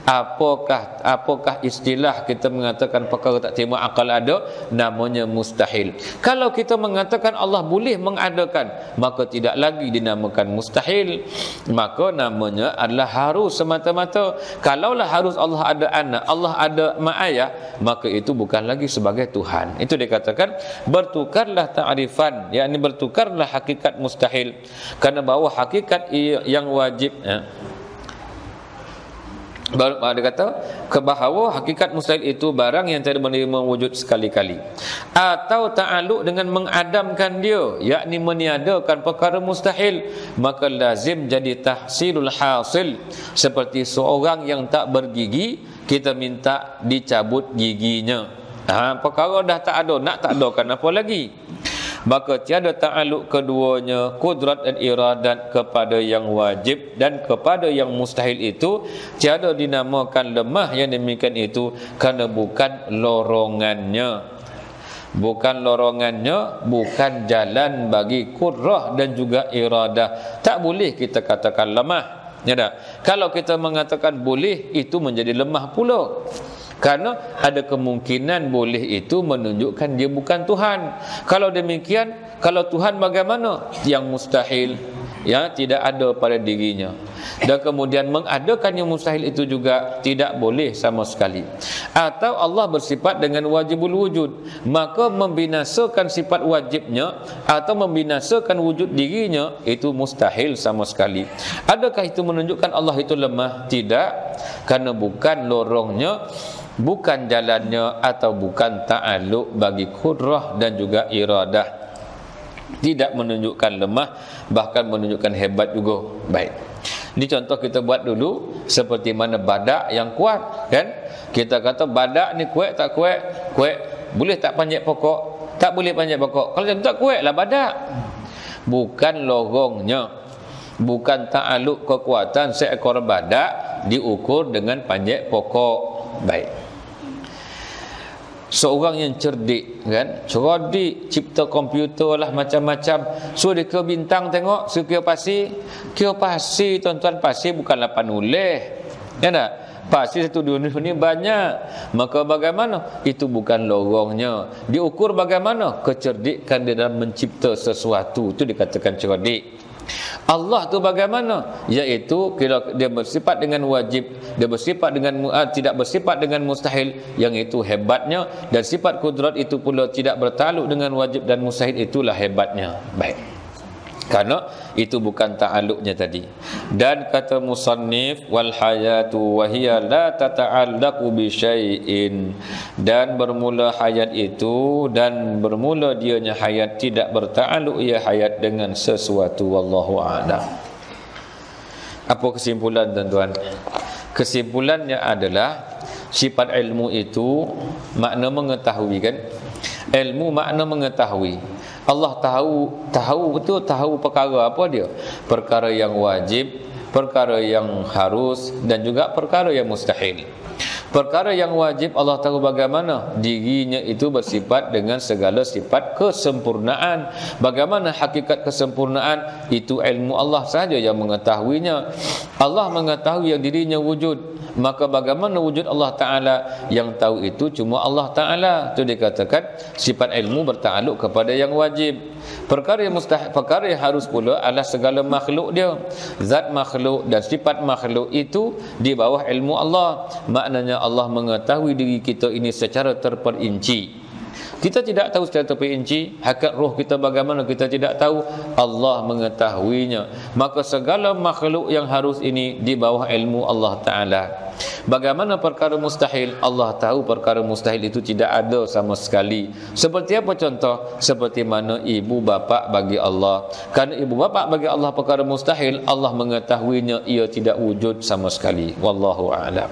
Apakah istilah kita mengatakan perkara tak terima akal ada? Namanya mustahil. Kalau kita mengatakan Allah boleh mengadakan, maka tidak lagi dinamakan mustahil, maka namanya adalah harus semata-mata. Kalaulah harus Allah ada anak, Allah ada mak ayah, maka itu bukan lagi sebagai Tuhan. Itu dikatakan bertukarlah ta'rifan, yakni bertukarlah hakikat mustahil. Kerana bahawa hakikat yang wajib, dia kata kebahawa hakikat mustahil itu barang yang tidak menerima wujud sekali-kali, atau ta'aluk dengan mengadamkan dia, yakni meniadakan perkara mustahil, maka lazim jadi tahsilul hasil. Seperti seorang yang tak bergigi, kita minta dicabut giginya. Perkara dah tak ada, nak tak adakan apa lagi? Maka tiada ta'aluk keduanya, kudrat dan iradat, kepada yang wajib dan kepada yang mustahil itu tiada dinamakan lemah yang demikian itu, kerana bukan lorongannya. Bukan lorongannya, bukan jalan bagi kudrah dan juga iradah. Tak boleh kita katakan lemah. Ya tak? Kalau kita mengatakan boleh, itu menjadi lemah pula. Kerana ada kemungkinan boleh itu menunjukkan dia bukan Tuhan. Kalau demikian, kalau Tuhan bagaimana? Yang mustahil ya tidak ada pada dirinya. Dan kemudian mengadakan yang mustahil itu juga tidak boleh sama sekali. Atau Allah bersifat dengan wajibul wujud, maka membinasakan sifat wajibnya atau membinasakan wujud dirinya itu mustahil sama sekali. Adakah itu menunjukkan Allah itu lemah? Tidak, kerana bukan lorongnya, bukan jalannya, atau bukan ta'aluk bagi kudrah dan juga iradah. Tidak menunjukkan lemah, bahkan menunjukkan hebat juga. Baik, ini contoh kita buat dulu. Seperti mana badak yang kuat, kan? Kita kata badak ni kuat tak kuat? Kuat. Boleh tak panjat pokok? Tak boleh panjat pokok. Kalau tak kuat lah badak. Bukan lorongnya, bukan ta'aluk kekuatan seekor badak diukur dengan panjat pokok. Baik. Seorang yang cerdik, kan, cerdik, cipta komputer lah macam-macam, suruh dia ke bintang tengok, suruh kira pasir. Kira pasir, tuan-tuan, pasir bukanlah panulis, ya tak? Pasir satu dunia ni banyak. Maka bagaimana? Itu bukan lorongnya. Diukur bagaimana? Kecerdikan dia dalam mencipta sesuatu, itu dikatakan cerdik. Allah tu bagaimana? Iaitu kalau dia bersifat dengan wajib, dia bersifat dengan tidak bersifat dengan mustahil, yang itu hebatnya. Dan sifat kudrat itu pula tidak bertaluk dengan wajib dan mustahil, itulah hebatnya. Baik, karena itu bukan ta'aluknya tadi. Dan kata musannif, wal hayatu wa hiya la tata'allaqu bi syai'in, dan bermula hayat itu, dan bermula dianya hayat tidak berta'aluk ia hayat dengan sesuatu. Wallahu a'lam. Apa kesimpulan tuan-tuan? kesimpulannya adalah sifat ilmu itu makna mengetahui kan. Ilmu makna mengetahui. Allah tahu betul, tahu perkara apa dia? Perkara yang wajib, perkara yang harus, dan juga perkara yang mustahil. Perkara yang wajib Allah tahu bagaimana dirinya itu bersifat dengan segala sifat kesempurnaan. Bagaimana hakikat kesempurnaan itu ilmu Allah sahaja yang mengetahuinya. Allah mengetahui yang dirinya wujud, maka bagaimana wujud Allah Ta'ala? Yang tahu itu cuma Allah Ta'ala. Itu dikatakan sifat ilmu bertakluk kepada yang wajib. Perkara yang mustahil, perkara yang harus pula adalah segala makhluk dia. Zat makhluk dan sifat makhluk itu di bawah ilmu Allah. Maknanya Allah mengetahui diri kita ini secara terperinci. Kita tidak tahu secara terperinci hakikat roh kita bagaimana, kita tidak tahu. Allah mengetahuinya. Maka segala makhluk yang harus ini di bawah ilmu Allah Ta'ala. Bagaimana perkara mustahil? Allah tahu perkara mustahil itu tidak ada sama sekali. Seperti apa contoh? Seperti mana ibu bapa bagi Allah. Kerana ibu bapa bagi Allah perkara mustahil, Allah mengetahuinya, ia tidak wujud sama sekali. Wallahu a'lam.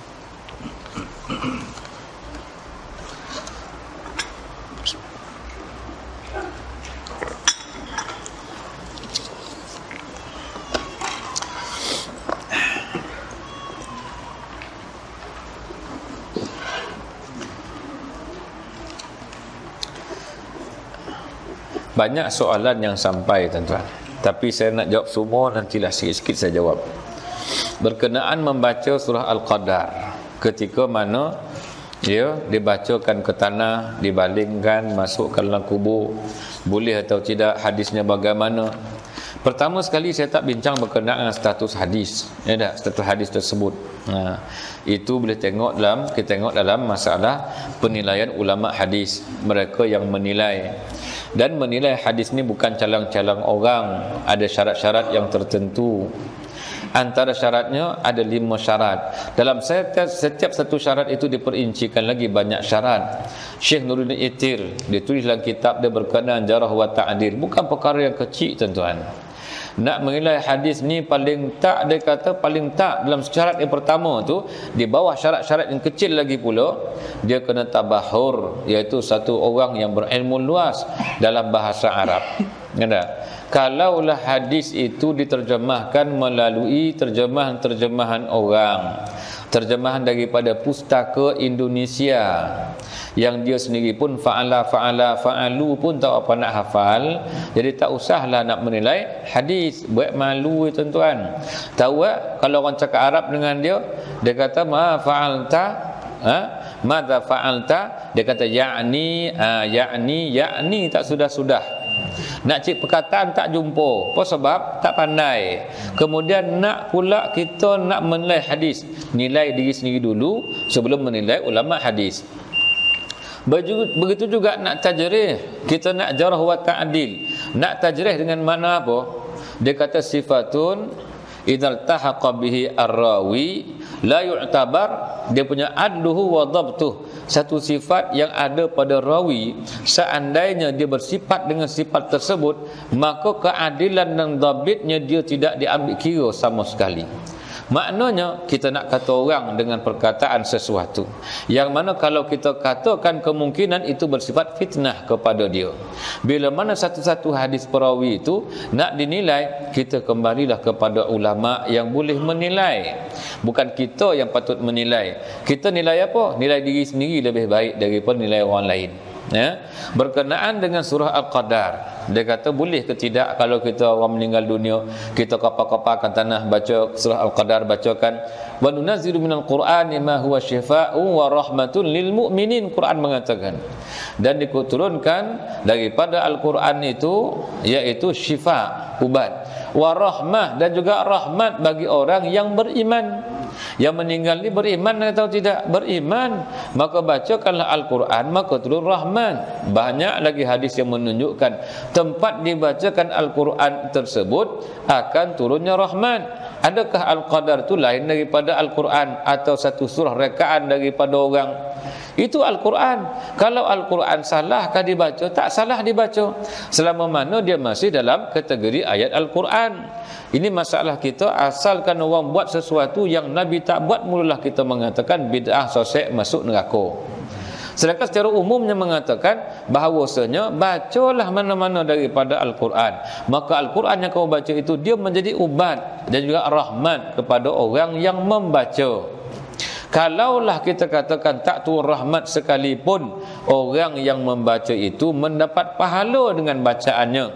Banyak soalan yang sampai tuan-tuan, tapi saya nak jawab semua, nantilah sikit-sikit saya jawab. Berkenaan membaca surah Al-Qadar, ketika mana dia dibacakan ke tanah, dibalingkan, masuk ke dalam kubur, boleh atau tidak, hadisnya bagaimana? Pertama sekali saya tak bincang berkenaan status hadis, ya tak? Status hadis tersebut. Itu boleh tengok dalam, kita tengok dalam masalah penilaian ulama hadis, mereka yang menilai. Dan menilai hadis ni bukan calang-calang orang, ada syarat-syarat yang tertentu. Antara syaratnya ada 5 syarat. Dalam setiap satu syarat itu diperincikan lagi banyak syarat. Syekh Nuruddin Itir dia tulis dalam kitab dia berkenaan jarah wa ta'dil. Bukan perkara yang kecil tuan-tuan. Nak menilai hadis ni paling tak, dia kata paling tak dalam syarat yang pertama tu, di bawah syarat-syarat yang kecil lagi pula, dia kena tabahur, iaitu satu orang yang berilmu luas dalam bahasa Arab. Kena. Kalaulah hadis itu diterjemahkan melalui terjemahan-terjemahan orang, terjemahan daripada pustaka Indonesia, yang dia sendiri pun fa'alu pun tak apa nak hafal, jadi tak usahlah nak menilai hadis, buat malu tuan-tuan. Tahu tak, kalau orang cakap Arab dengan dia, dia kata ma fa'alta, madza fa'alta, dia kata ya'ni tak sudah-sudah. Nak cik perkataan tak jumpa. Apa sebab? Tak pandai. Kemudian nak pula kita nak menilai hadis, nilai diri sendiri dulu sebelum menilai ulama hadis. Begitu juga nak tajrih, kita nak jarah wa ta'dil. Nak tajrih dengan mana apa? Dia kata sifatun idzal tahaqa bihi ar-rawi la yu'tabar, dia punya adluhu wa dhabtuh, satu sifat yang ada pada rawi, seandainya dia bersifat dengan sifat tersebut, maka keadilan dan dhabitnya dia tidak diambil kira sama sekali. Maknanya kita nak kata orang dengan perkataan sesuatu yang mana kalau kita katakan kemungkinan itu bersifat fitnah kepada dia. Bila mana satu-satu hadis perawi itu nak dinilai, kita kembalilah kepada ulama yang boleh menilai. Bukan kita yang patut menilai. Kita nilai apa? Nilai diri sendiri lebih baik daripada nilai orang lain. Ya. Berkenaan dengan surah Al-Qadar, dia kata boleh ke tidak kalau kita orang meninggal dunia, kita kapal-kapalkan tanah, baca surah Al-Qadar, bacakan wa nunazzilu minal qur'ani ma huwa syifaa'un wa rahmatun lil mu'minin, Quran mengatakan, dan diturunkan daripada Al-Quran itu iaitu syifa, ubat, wa rahmah, dan juga rahmat bagi orang yang beriman. Yang meninggal ni beriman atau tidak? Beriman. Maka bacakanlah Al-Quran, maka turun rahmat. Banyak lagi hadis yang menunjukkan tempat dibacakan Al-Quran tersebut akan turunnya rahmat. Adakah Al-Qadar itu lain daripada Al-Quran atau satu surah rekaan daripada orang? Itu Al-Quran. Kalau Al-Quran salahkah dibaca? Tak salah dibaca, selama mana dia masih dalam kategori ayat Al-Quran. Ini masalah kita. Asalkan orang buat sesuatu yang Nabi tak buat, mulalah kita mengatakan bid'ah sosek masuk neraka. Sedangkan secara umumnya mengatakan bahawasanya bacalah mana-mana daripada Al-Quran. Maka Al-Quran yang kau baca itu dia menjadi ubat dan juga rahmat kepada orang yang membaca. Kalaulah kita katakan tak turun rahmat sekalipun, orang yang membaca itu mendapat pahala dengan bacaannya.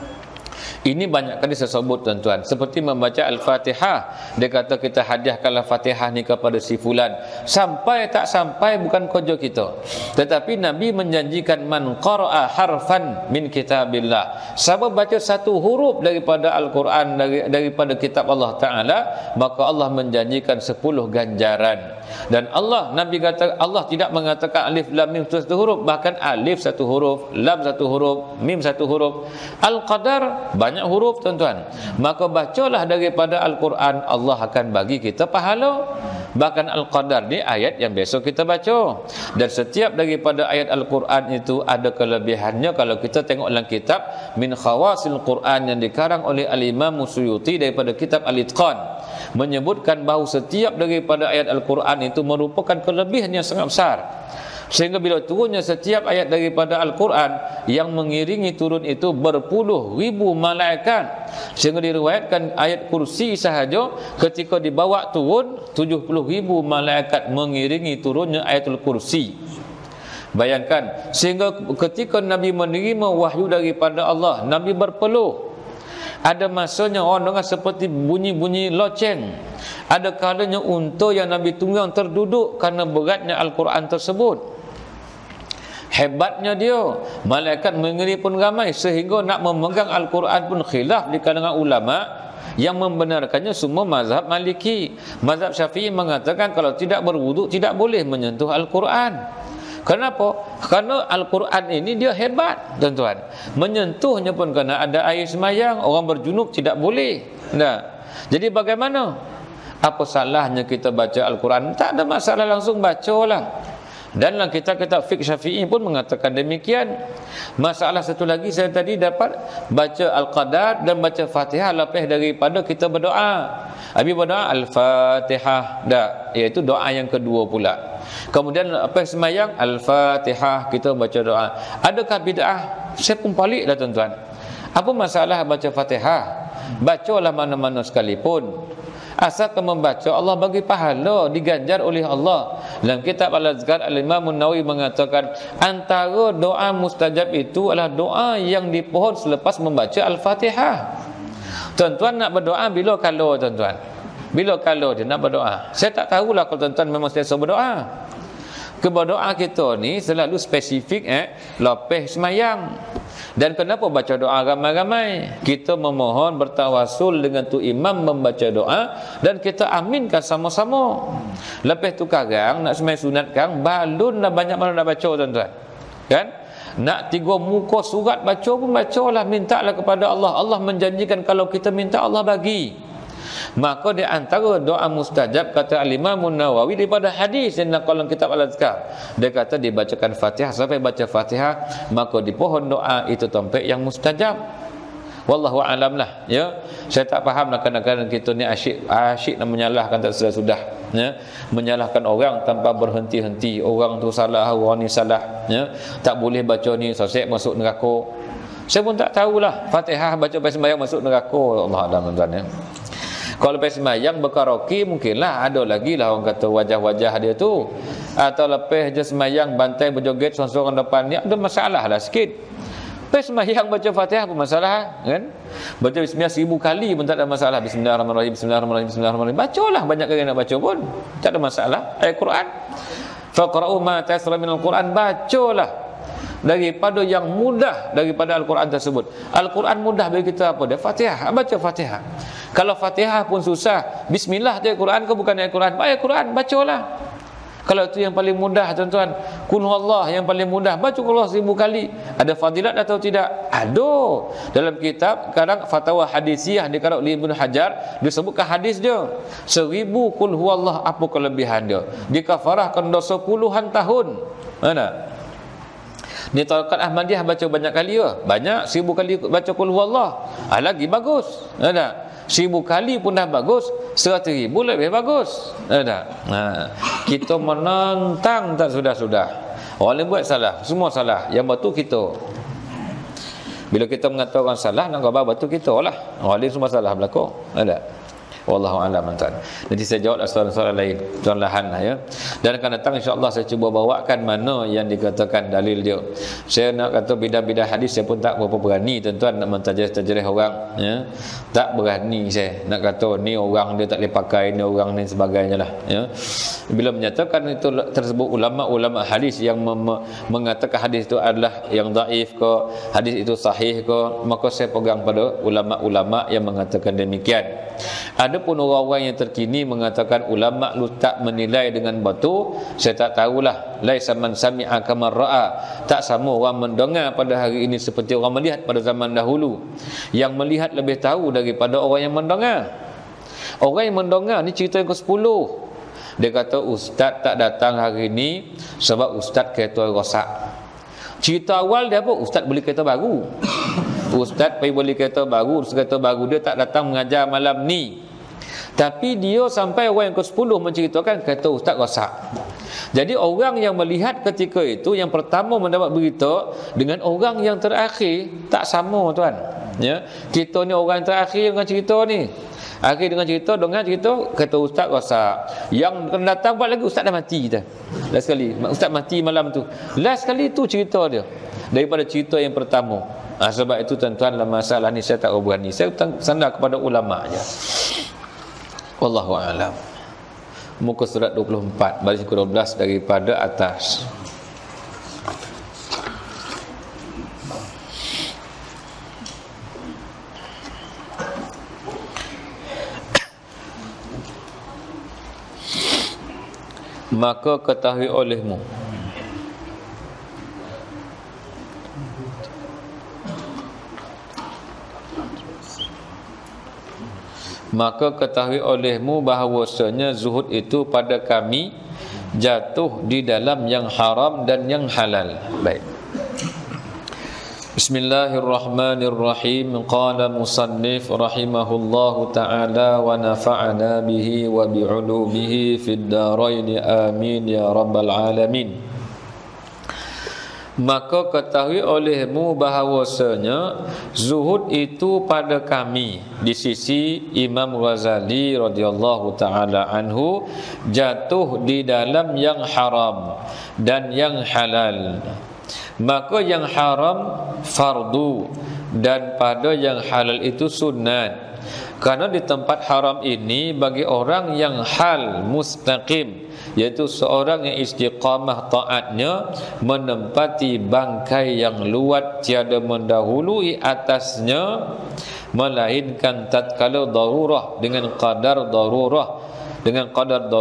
Ini banyak kali saya sebut tuan-tuan, seperti membaca Al-Fatihah. Dia kata kita hadiahkanlah Fatihah ni kepada si fulan. Sampai tak sampai bukan kerja kita, tetapi Nabi menjanjikan man qara'a harfan min kitabillah, siapa baca satu huruf daripada Al-Quran, daripada kitab Allah Ta'ala, maka Allah menjanjikan 10 ganjaran. Dan Allah, Nabi kata, Allah tidak mengatakan alif lam mim satu huruf, bahkan alif satu huruf, lam satu huruf, mim satu huruf. Al-Qadar banyak huruf tuan-tuan. Maka bacalah daripada Al-Quran, Allah akan bagi kita pahala. Bahkan Al-Qadar ni ayat yang besok kita baca. Dan setiap daripada ayat Al-Quran itu ada kelebihannya. Kalau kita tengok dalam kitab Min Khawasil Quran yang dikarang oleh Al-Imam Suyuti daripada kitab Al-Itqan, menyebutkan bahawa setiap daripada ayat Al-Quran itu merupakan kelebihan yang sangat besar. Sehingga bila turunnya setiap ayat daripada Al-Quran, yang mengiringi turun itu berpuluh ribu malaikat. Sehingga diriwayatkan ayat kursi sahaja ketika dibawa turun, 70 ribu malaikat mengiringi turunnya ayatul kursi. Bayangkan, sehingga ketika Nabi menerima wahyu daripada Allah, Nabi berpeluh. Ada masanya orang dengar seperti bunyi-bunyi loceng. Ada kalanya unta yang Nabi tunggang terduduk kerana beratnya Al-Quran tersebut. Hebatnya dia, malaikat mengeri pun ramai, sehingga nak memegang Al-Quran pun khilaf di kalangan ulama. Yang membenarkannya semua mazhab Maliki. Mazhab Syafi'i mengatakan kalau tidak berwuduk tidak boleh menyentuh Al-Quran. Kenapa? Kerana Al-Quran ini dia hebat tuan-tuan. Menyentuhnya pun kerana ada air semayang. Orang berjunub tidak boleh. Nah, jadi bagaimana? Apa salahnya kita baca Al-Quran? Tak ada masalah, langsung bacalah. Dan dalam kitab-kitab fiqh Syafi'i pun mengatakan demikian. Masalah satu lagi, saya tadi dapat baca Al-Qadar dan baca Fatihah lepas daripada kita berdoa. Habis berdoa Al-Fatihah dah, iaitu doa yang kedua pula. Kemudian lepas semayang Al-Fatihah, kita baca doa. Adakah bid'ah? Saya pun pelik dah tuan-tuan. Apa masalah baca Fatihah? Bacalah mana-mana sekalipun. Asalkan membaca, Allah bagi pahala, diganjar oleh Allah. Dalam kitab Al-Azkar, Al-Imam Nawawi mengatakan antara doa mustajab itu adalah doa yang dipohon selepas membaca Al-Fatihah. Tuan-tuan nak berdoa bila kalau tuan-tuan? Bila kalau dia nak berdoa? Saya tak tahulah kalau tuan-tuan memang sentiasa berdoa. Keberdoa kita ni selalu spesifik lepas semayang. Dan kenapa baca doa ramai-ramai? Kita memohon bertawasul dengan tu imam membaca doa dan kita aminkan sama-sama. Lepas tu sekarang nak semai sunat kang, balun dah banyak mana nak baca tuan-tuan. Kan? Nak 3 muka surat baca pun bacalah, mintalah kepada Allah. Allah menjanjikan kalau kita minta Allah bagi. Maka di antara doa mustajab kata Al-Imam Nawawi daripada hadis yang dalam kitab Al-Azkar, dia kata dibacakan Fatihah, sampai baca Fatihah maka di pohon doa itu tempat yang mustajab. Wallahu a'lam lah ya. Saya tak faham lah kadang-kadang kita ni asyik nak menyalahkan tak sudah-sudah ya. Menyalahkan orang tanpa berhenti-henti. Orang tu salah, orang ni salah ya. Tak boleh baca ni sosek masuk neraka. Saya pun tak tahulah Fatihah baca lepas sembahyang masuk neraka. Allah a'lam tuan-tuan ya. Kalau lepas sembahyang berkaraoke mungkinlah ada lagi lah orang kata wajah-wajah dia tu. Atau lepas je sembahyang bantai berjoget seorang-seorang depan ni ada masalah lah sikit. Lepas sembahyang baca Fatihah apa masalah kan? Baca bismillah 1000 kali pun tak ada masalah. Bismillahirrahmanirrahim, bismillahirrahmanirrahim, bismillahirrahmanirrahim. Bacalah banyak kali nak baca pun tak ada masalah. Ayat Quran. Faqra'u ma tayassara minal Quran, bacalah daripada yang mudah daripada Al-Quran tersebut. Al-Quran mudah bagi kita apa dia? Fatihah. Baca Fatihah. Kalau Fatihah pun susah, bismillah tu Al-Quran ke bukan Al-Quran? Ayat Quran bacalah. Kalau itu yang paling mudah tuan-tuan, Qul huwallah yang paling mudah, baca Qul huwallah 1000 kali. Ada fadilat atau tidak? Ada. Dalam kitab kadang fatwa hadisiyah dikarang oleh Ibnu Hajar disebutkan hadis dia 1000 Qul huwallah apa kelebihan dia? Dikafarahkan dosa puluhan tahun. Mana? Ni Tarekat Ahmadiyah baca banyak kali ke? Banyak, 1000 kali baca Qul huwallah. Lagi bagus. Ada. 1000 kali pun dah bagus, 100,000 lebih bagus. Ada. Kita menentang tak sudah-sudah. Orang lain buat salah, semua salah. Yang betul kita. Bila kita mengatakan orang salah, nak khabar betul kita lah. Orang lain semua salah berlaku. Ada. Wallahu a'lam. Nanti saya jawab soalan-soalan lain, soalan lah ya. Dan akan datang insya-Allah saya cuba bawakan mana yang dikatakan dalil dia. Saya nak kata bidah-bidah hadis saya pun tak berapa berani tuan-tuan nak mentajrih orang ya. Tak berani saya nak kata ni orang dia tak boleh pakai, ni orang ni sebagainya lah ya. Bila menyatakan itu tersebut ulama-ulama hadis yang mengatakan hadis itu adalah yang dhaif ke, hadis itu sahih ke, maka saya pegang pada ulama-ulama yang mengatakan demikian. Adapun orang-orang yang terkini mengatakan ulama lu tak menilai dengan batu, saya tak tahulah. Laisa man sami'a kama ra'a. Tak sama orang mendengar pada hari ini seperti orang melihat pada zaman dahulu. Yang melihat lebih tahu daripada orang yang mendengar. Orang yang mendengar ni cerita yang ke-10. Dia kata ustaz tak datang hari ini sebab ustaz kereta rosak. Cerita awal dia apa? Ustaz beli kereta baru. Ustaz pergi beli kereta baru, kereta baru dia tak datang mengajar malam ni. Tapi dia sampai orang yang ke-10 menceritakan kereta ustaz rosak. Jadi orang yang melihat ketika itu, yang pertama mendapat berita dengan orang yang terakhir tak sama tuan. Ya, kita ni orang terakhir dengan cerita ni. Akhir dengan cerita kereta ustaz rosak. Yang akan datang buat lagi ustaz dah mati dah. Last sekali ustaz mati malam tu. Last sekali tu cerita dia daripada cerita yang pertama. Sebab itu tuan-tuan, dalam masalah ni saya tak berani. Saya sandar kepada ulama aja. Wallahu a'lam. Muka surat 24 baris ke-12 daripada atas. Maka ketahui olehmu bahawasanya zuhud itu pada kami jatuh di dalam yang haram dan yang halal. Baik. Bismillahirrahmanirrahim. Qala musannif rahimahullahu ta'ala wa nafa'ana bihi wa bi'ulumihi fid darain amin ya rabbal alamin. Maka ketahui olehmu bahawasanya zuhud itu pada kami di sisi Imam Ghazali radhiyallahu ta'ala anhu jatuh di dalam yang haram dan yang halal. Maka yang haram fardu dan pada yang halal itu sunat. Karena di tempat haram ini bagi orang yang hal mustaqim, iaitu seorang yang istiqamah taatnya, menempati bangkai yang luat tiada mendahului atasnya, melainkan tatkala darurah dengan qadar darurah, dengan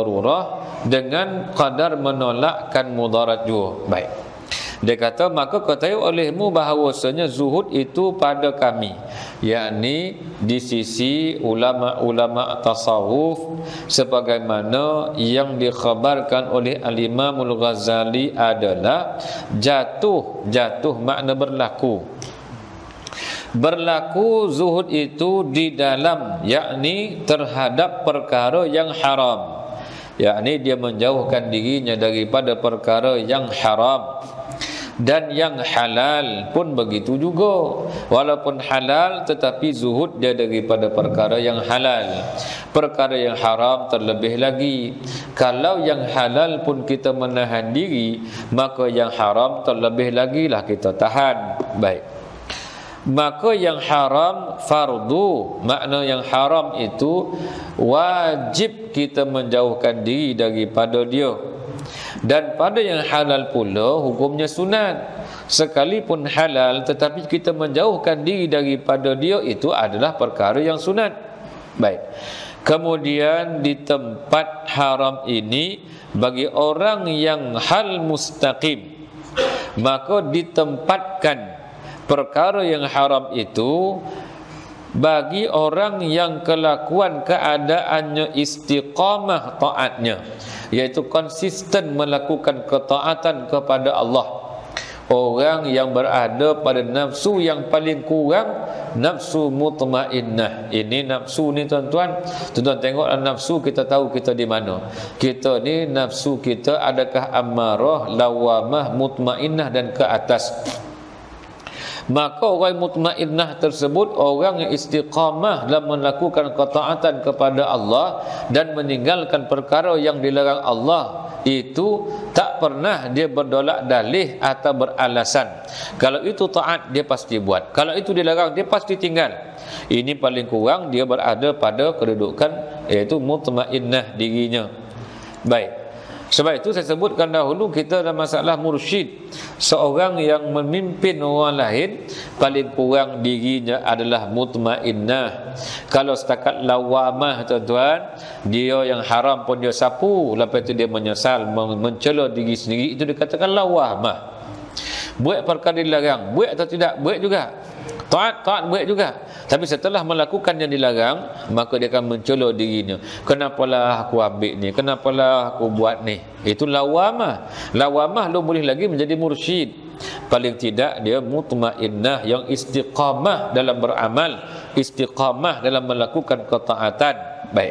qadar menolakkan mudarat juga. Baik. Dia kata maka ketahui olehmu bahawasanya zuhud itu pada kami, yakni di sisi ulama-ulama tasawuf, sebagaimana yang dikhabarkan oleh Al-Imamul Ghazali adalah jatuh makna berlaku zuhud itu di dalam, yakni terhadap perkara yang haram, yakni dia menjauhkan dirinya daripada perkara yang haram. Dan yang halal pun begitu juga. Walaupun halal tetapi zuhud dia daripada perkara yang halal. Perkara yang haram terlebih lagi. Kalau yang halal pun kita menahan diri, maka yang haram terlebih lagi lah kita tahan. Baik. Maka yang haram fardu, makna yang haram itu wajib kita menjauhkan diri daripada dia. Dan pada yang halal pula hukumnya sunat. Sekalipun halal tetapi kita menjauhkan diri daripada dia, itu adalah perkara yang sunat. Baik. Kemudian di tempat haram ini bagi orang yang hal mustaqim, maka ditempatkan perkara yang haram itu bagi orang yang kelakuan keadaannya istiqamah taatnya, iaitu konsisten melakukan ketaatan kepada Allah. Orang yang berada pada nafsu yang paling kurang nafsu mutmainnah. Ini nafsu ni tuan-tuan tengoklah nafsu, kita tahu kita di mana. Kita ni nafsu kita adakah ammarah, lawamah, mutmainnah dan ke atas. Maka orang mutmainnah tersebut orang yang istiqamah dalam melakukan ketaatan kepada Allah dan meninggalkan perkara yang dilarang Allah, itu tak pernah dia berdolak dalih atau beralasan. Kalau itu taat dia pasti buat, kalau itu dilarang dia pasti tinggal. Ini paling kurang dia berada pada kedudukan iaitu mutmainnah dirinya. Baik. Sebab itu saya sebutkan dahulu, kita ada masalah mursyid, seorang yang memimpin orang lain paling kurang dirinya adalah mutmainnah. Kalau setakat lawamah tuan-tuan, dia yang haram pun dia sapu, lepas itu dia menyesal, mencela diri sendiri, itu dikatakan lawamah. Buat perkara dilarang, buat atau tidak, buat juga. Taat buat juga. Tapi setelah melakukan yang dilarang, maka dia akan mencela dirinya. Kenapalah aku ambil ni? Kenapalah aku buat ni? Itu lawamah. Lawamah lu boleh lagi menjadi mursyid. Paling tidak dia mutmainnah yang istiqamah dalam beramal, istiqamah dalam melakukan ketaatan. Baik.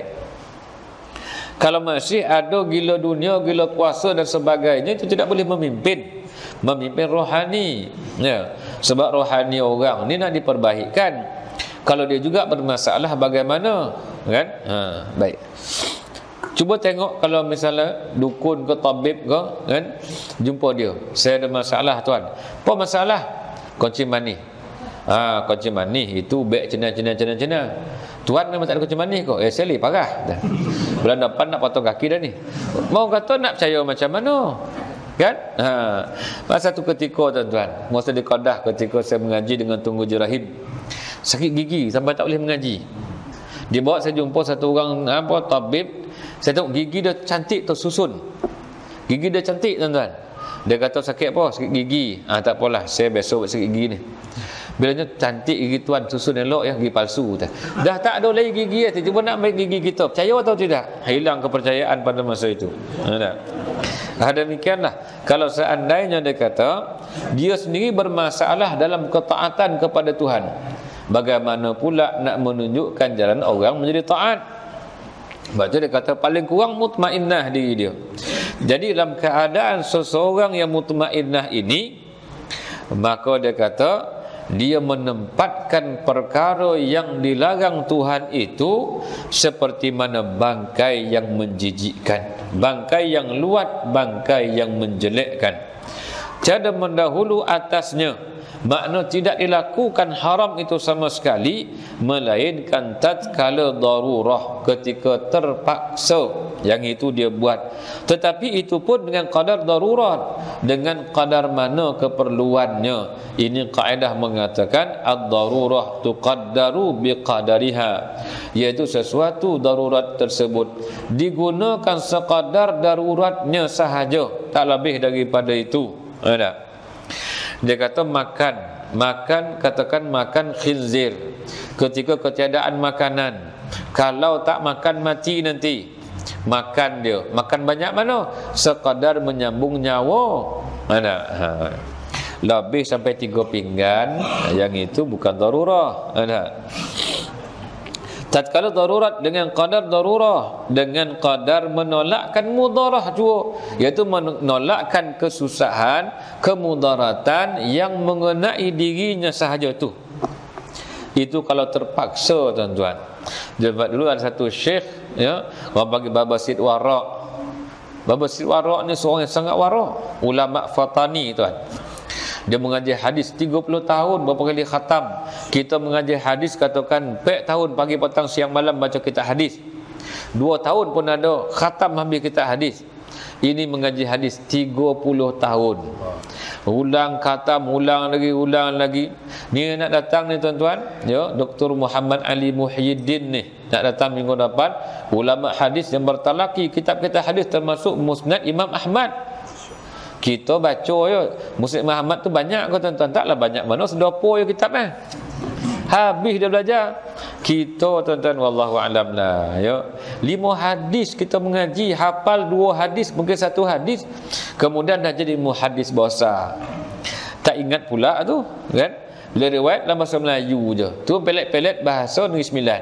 Kalau masih ada gila dunia, gila kuasa dan sebagainya, itu tidak boleh memimpin rohani, ya. Sebab rohani orang ni nak diperbaikkan. Kalau dia juga bermasalah bagaimana, kan? Baik. Cuba tengok kalau misalnya dukun ke tabib ke, kan, jumpa dia, saya ada masalah tuan. Apa masalah? Kencing manis. Kencing manis itu baik cina. Tuan memang tak ada kencing manis kok. Saya leh parah. Bulan depan nak potong kaki dah ni. Mau kata nak percaya macam mana? Kan? Masa tu ketika tuan-tuan, masa di Kedah ketika saya mengaji dengan Tunku Jerahim, sakit gigi sampai tak boleh mengaji. Dia bawa saya jumpa satu orang tabib. Saya tengok gigi dia cantik tersusun. Gigi dia cantik tuan-tuan. Dia kata sakit apa? Sakit gigi. Tak apalah, saya besok sakit gigi ni. Bilanya cantik gigi tuan, susun elok ya, gigi palsu. Dah tak ada lagi gigi ya, cuba nak ambil gigi kita. Percaya atau tidak? Hilang kepercayaan pada masa itu. Demikianlah. Kalau seandainya dia kata dia sendiri bermasalah dalam ketaatan kepada Tuhan, bagaimana pula nak menunjukkan jalan orang menjadi taat? Sebab itu dia kata paling kurang mutmainnah diri dia. Jadi dalam keadaan seseorang yang mutmainnah ini, maka dia kata dia menempatkan perkara yang dilarang Tuhan itu seperti mana bangkai yang menjijikkan, bangkai yang luat, bangkai yang menjelekkan. Tiada mendahulu atasnya, makna tidak dilakukan haram itu sama sekali, melainkan tatkala darurah, ketika terpaksa yang itu dia buat. Tetapi itu pun dengan kadar darurat, dengan kadar mana keperluannya. Ini kaedah mengatakan ad-darurah tuqaddaru biqadariha, iaitu sesuatu darurat tersebut digunakan sekadar daruratnya sahaja, tak lebih daripada itu. Ada. Dia kata makan, katakan makan khinzir ketika ketiadaan makanan. Kalau tak makan mati nanti. Makan dia, makan banyak mana? Sekadar menyambung nyawa. Ada. Lebih sampai 3 pinggan, yang itu bukan darurah. Ada. Tatkala darurat dengan qadar darurah, dengan qadar menolakkan mudarah juga, iaitu menolakkan kesusahan, kemudaratan yang mengenai dirinya sahaja tu. Itu kalau terpaksa tuan-tuan. Sebab dulu ada satu syekh, ya, orang panggil Baba Sid Warak. Baba Sid Warak ni seorang yang sangat warak, ulama Fatani tuan. Dia mengaji hadis 30 tahun, berapa kali khatam. Kita mengaji hadis katakan 4 tahun, pagi petang siang malam baca kitab hadis. 2 tahun pun ada khatam habis kitab hadis. ini mengaji hadis 30 tahun. Ulang khatam, ulang lagi. Ni nak datang ni tuan-tuan, ya, Dr. Muhammad Ali Muhyiddin ni nak datang minggu depan. Ulama hadis yang bertalaki kitab-kitab hadis termasuk Musnad Imam Ahmad. Kita baca ya, Musnad Imam Ahmad tu banyak ke tuan-tuan? Taklah banyak mana, sedopo ya kitabnya. Habis dia belajar. Kita tuan-tuan wallahu alam lah, ya. 5 hadis kita mengaji, hafal 2 hadis, mungkin 1 hadis, kemudian dah jadi muhaddis besar. Tak ingat pula tu, kan? Bila riwayat dalam bahasa Melayu je. Tu pelet-pelet bahasa Negeri Sembilan.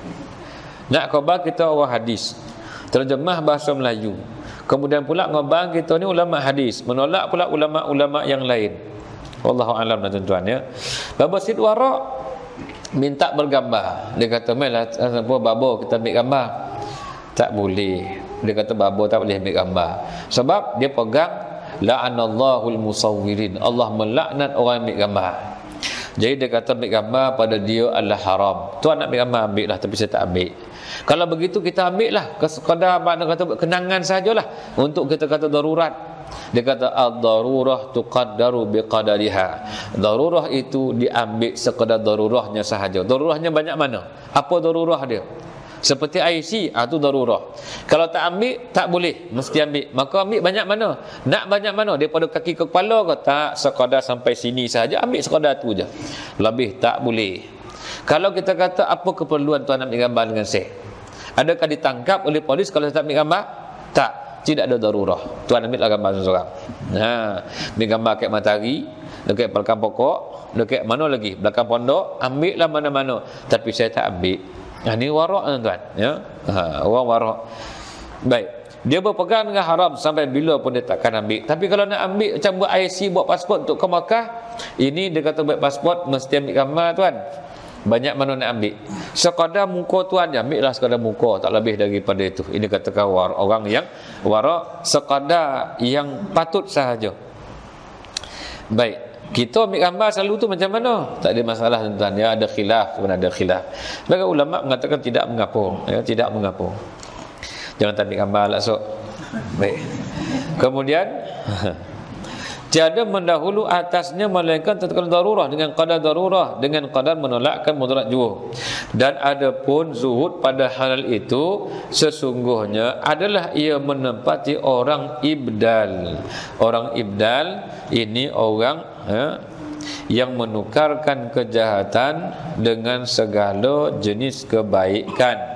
Nak khabar kita orang hadis, terjemah bahasa Melayu. Kemudian pula ngabang kita ni ulama hadis, menolak pula ulama-ulama yang lain. Wallahu alam tuan-tuan, ya. Baba Sid Wara minta bergambar. Dia kata, "Mailah apa babo kita ambil gambar." Tak boleh. Dia kata babo tak boleh ambil gambar. Sebab dia pegang la'anallahul musawwirin. Allah melaknat orang ambil gambar. Jadi dia kata ambil gambar pada dia adalah haram. Tuan nak ambil gambar, ambil lah, tapi saya tak ambil. Kalau begitu kita ambil lah, sekadar makna kata kenangan sajalah, untuk kita kata darurat. Dia kata ad-darurah tuqaddaru biqadariha. Darurah itu diambil sekadar darurahnya sahaja. Darurahnya banyak mana? Apa darurah dia? Seperti IC, itu darurah. Kalau tak ambil, tak boleh, mesti ambil. Maka ambil banyak mana? Nak banyak mana? Daripada kaki ke kepala ke? Tak, sekadar sampai sini sahaja, ambil sekadar tu je. Lebih tak boleh. Kalau kita kata apa keperluan tuan ambil gambar dengan saya? Adakah ditangkap oleh polis kalau saya tak ambil gambar? Tak. Tidak ada darurah. Tuan ambillah gambar seorang. Ambil gambar kat matahari, dekat belakang pokok, dekat mana lagi? Belakang pondok, ambillah mana-mana. Tapi saya tak ambil. Ini warak tuan-tuan, ya. Orang warak. Baik. Dia berpegang dengan haram sampai bila pun dia takkan ambil. Tapi kalau nak ambil macam buat IC, buat pasport untuk ke Makkah, ini dia kata buat pasport mesti ambil gambar tuan. Banyak mana nak ambil. Sekadar muka tuan je, ambil lah sekadar muka, tak lebih daripada itu. Ini katakan orang yang warak, sekadar yang patut sahaja. Baik. Kita ambil gambar selalu tu macam mana? Tak ada masalah tuan-tuan, ya, ada khilaf, pun ada khilaf. Sebagai ulama mengatakan tidak mengapa, ya, tidak mengapa. Jangan ambil gambar lah sok. Baik. Kemudian tiada mendahulu atasnya melainkan tatkala darurah, dengan qadar darurah, dengan qadar menolakkan mudarat jua. Dan adapun zuhud pada halal itu sesungguhnya adalah ia menempati orang ibdal. Orang ibdal ini orang, yang menukarkan kejahatan dengan segala jenis kebaikan.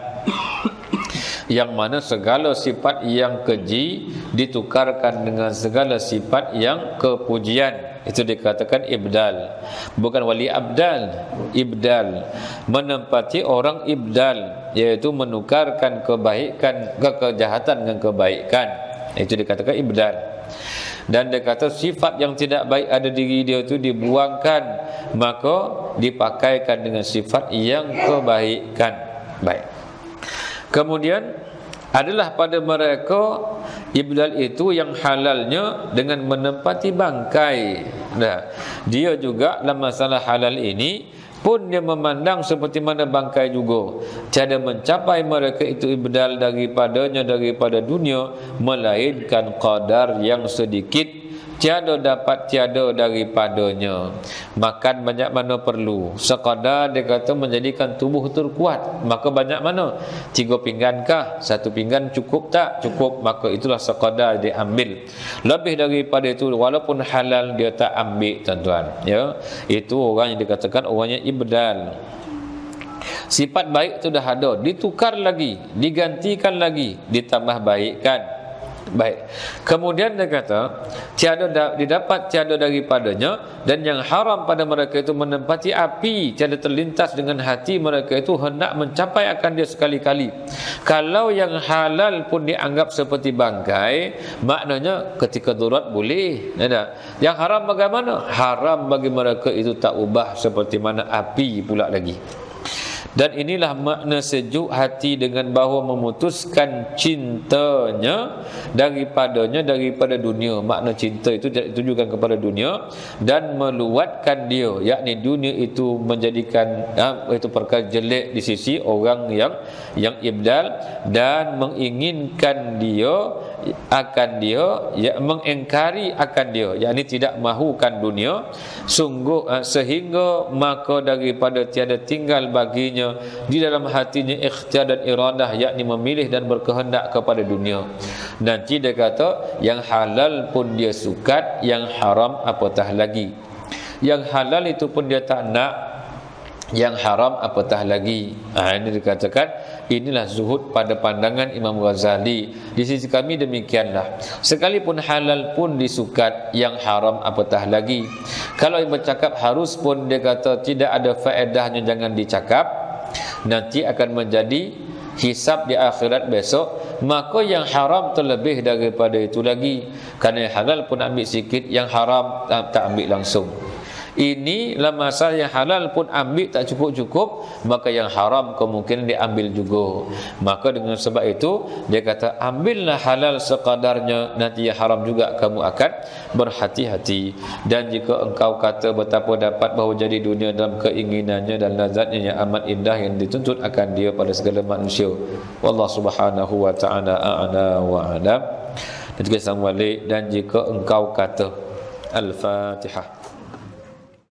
Yang mana segala sifat yang keji ditukarkan dengan segala sifat yang kepujian. Itu dikatakan ibdal. Bukan wali abdal, ibdal. Menempati orang ibdal, iaitu menukarkan kebaikan ke kejahatan dengan kebaikan. Itu dikatakan ibdal. Dan dia kata sifat yang tidak baik ada diri dia itu dibuangkan, maka dipakaikan dengan sifat yang kebaikan. Baik. Kemudian adalah pada mereka ibdal itu yang halalnya dengan menempati bangkai. Nah, dia juga dalam masalah halal ini pun dia memandang seperti mana bangkai juga. Tiada mencapai mereka itu ibdal daripada dunia, melainkan qadar yang sedikit, tiada dapat tiada daripadanya. Makan banyak mana perlu, sekadar dia kata menjadikan tubuh terkuat. Maka banyak mana? 3 pinggan kah? 1 pinggan cukup tak? Cukup. Maka itulah sekadar dia ambil. Lebih daripada itu walaupun halal dia tak ambil tuan-tuan, ya. Itu orang yang dikatakan orangnya ibdal. Sifat baik itu dah ada, ditukar lagi, digantikan lagi, ditambah baikkan. Baik. Kemudian dia kata tiada didapat tiada daripadanya, dan yang haram pada mereka itu menempati api, tiada terlintas dengan hati mereka itu hendak mencapai akan dia sekali-kali. Kalau yang halal pun dianggap seperti bangkai, maknanya ketika darurat boleh. Yang haram bagaimana? Haram bagi mereka itu tak ubah seperti mana api pula lagi. Dan inilah makna sejuk hati dengan bahawa memutuskan cintanya daripada dunia. Makna cinta itu ditujukan kepada dunia dan meluatkan dia, yakni dunia itu menjadikan itu perkara jelek di sisi orang yang ibdal, dan menginginkan dia akan dia, mengingkari akan dia, yakni tidak mahukan dunia, sungguh sehingga maka daripada tiada tinggal baginya di dalam hatinya ikhtiar dan iradah, yakni memilih dan berkehendak kepada dunia. Nanti dia kata yang halal pun dia sukat, yang haram apatah lagi. Yang halal itu pun dia tak nak, yang haram apatah lagi. Ini dikatakan inilah zuhud pada pandangan Imam Ghazali. Di sisi kami demikianlah, sekalipun halal pun disukat, yang haram apatah lagi. Kalau yang bercakap harus pun dia kata tidak ada faedahnya, jangan dicakap, nanti akan menjadi hisab di akhirat besok. Maka yang haram terlebih daripada itu lagi, kerana yang halal pun ambil sikit, yang haram tak ambil langsung. Inilah masalah, yang halal pun ambil tak cukup-cukup, maka yang haram kemungkinan diambil juga. Maka dengan sebab itu dia kata ambillah halal sekadarnya, nanti yang haram juga kamu akan berhati-hati. Dan jika engkau kata betapa dapat bahawa jadi dunia dalam keinginannya dan lazatnya yang amat indah yang dituntut akan dia pada segala manusia. Wallahu subhanahu wa ta'ala a'la wa a'lam. Dan jika engkau kata Al-Fatihah.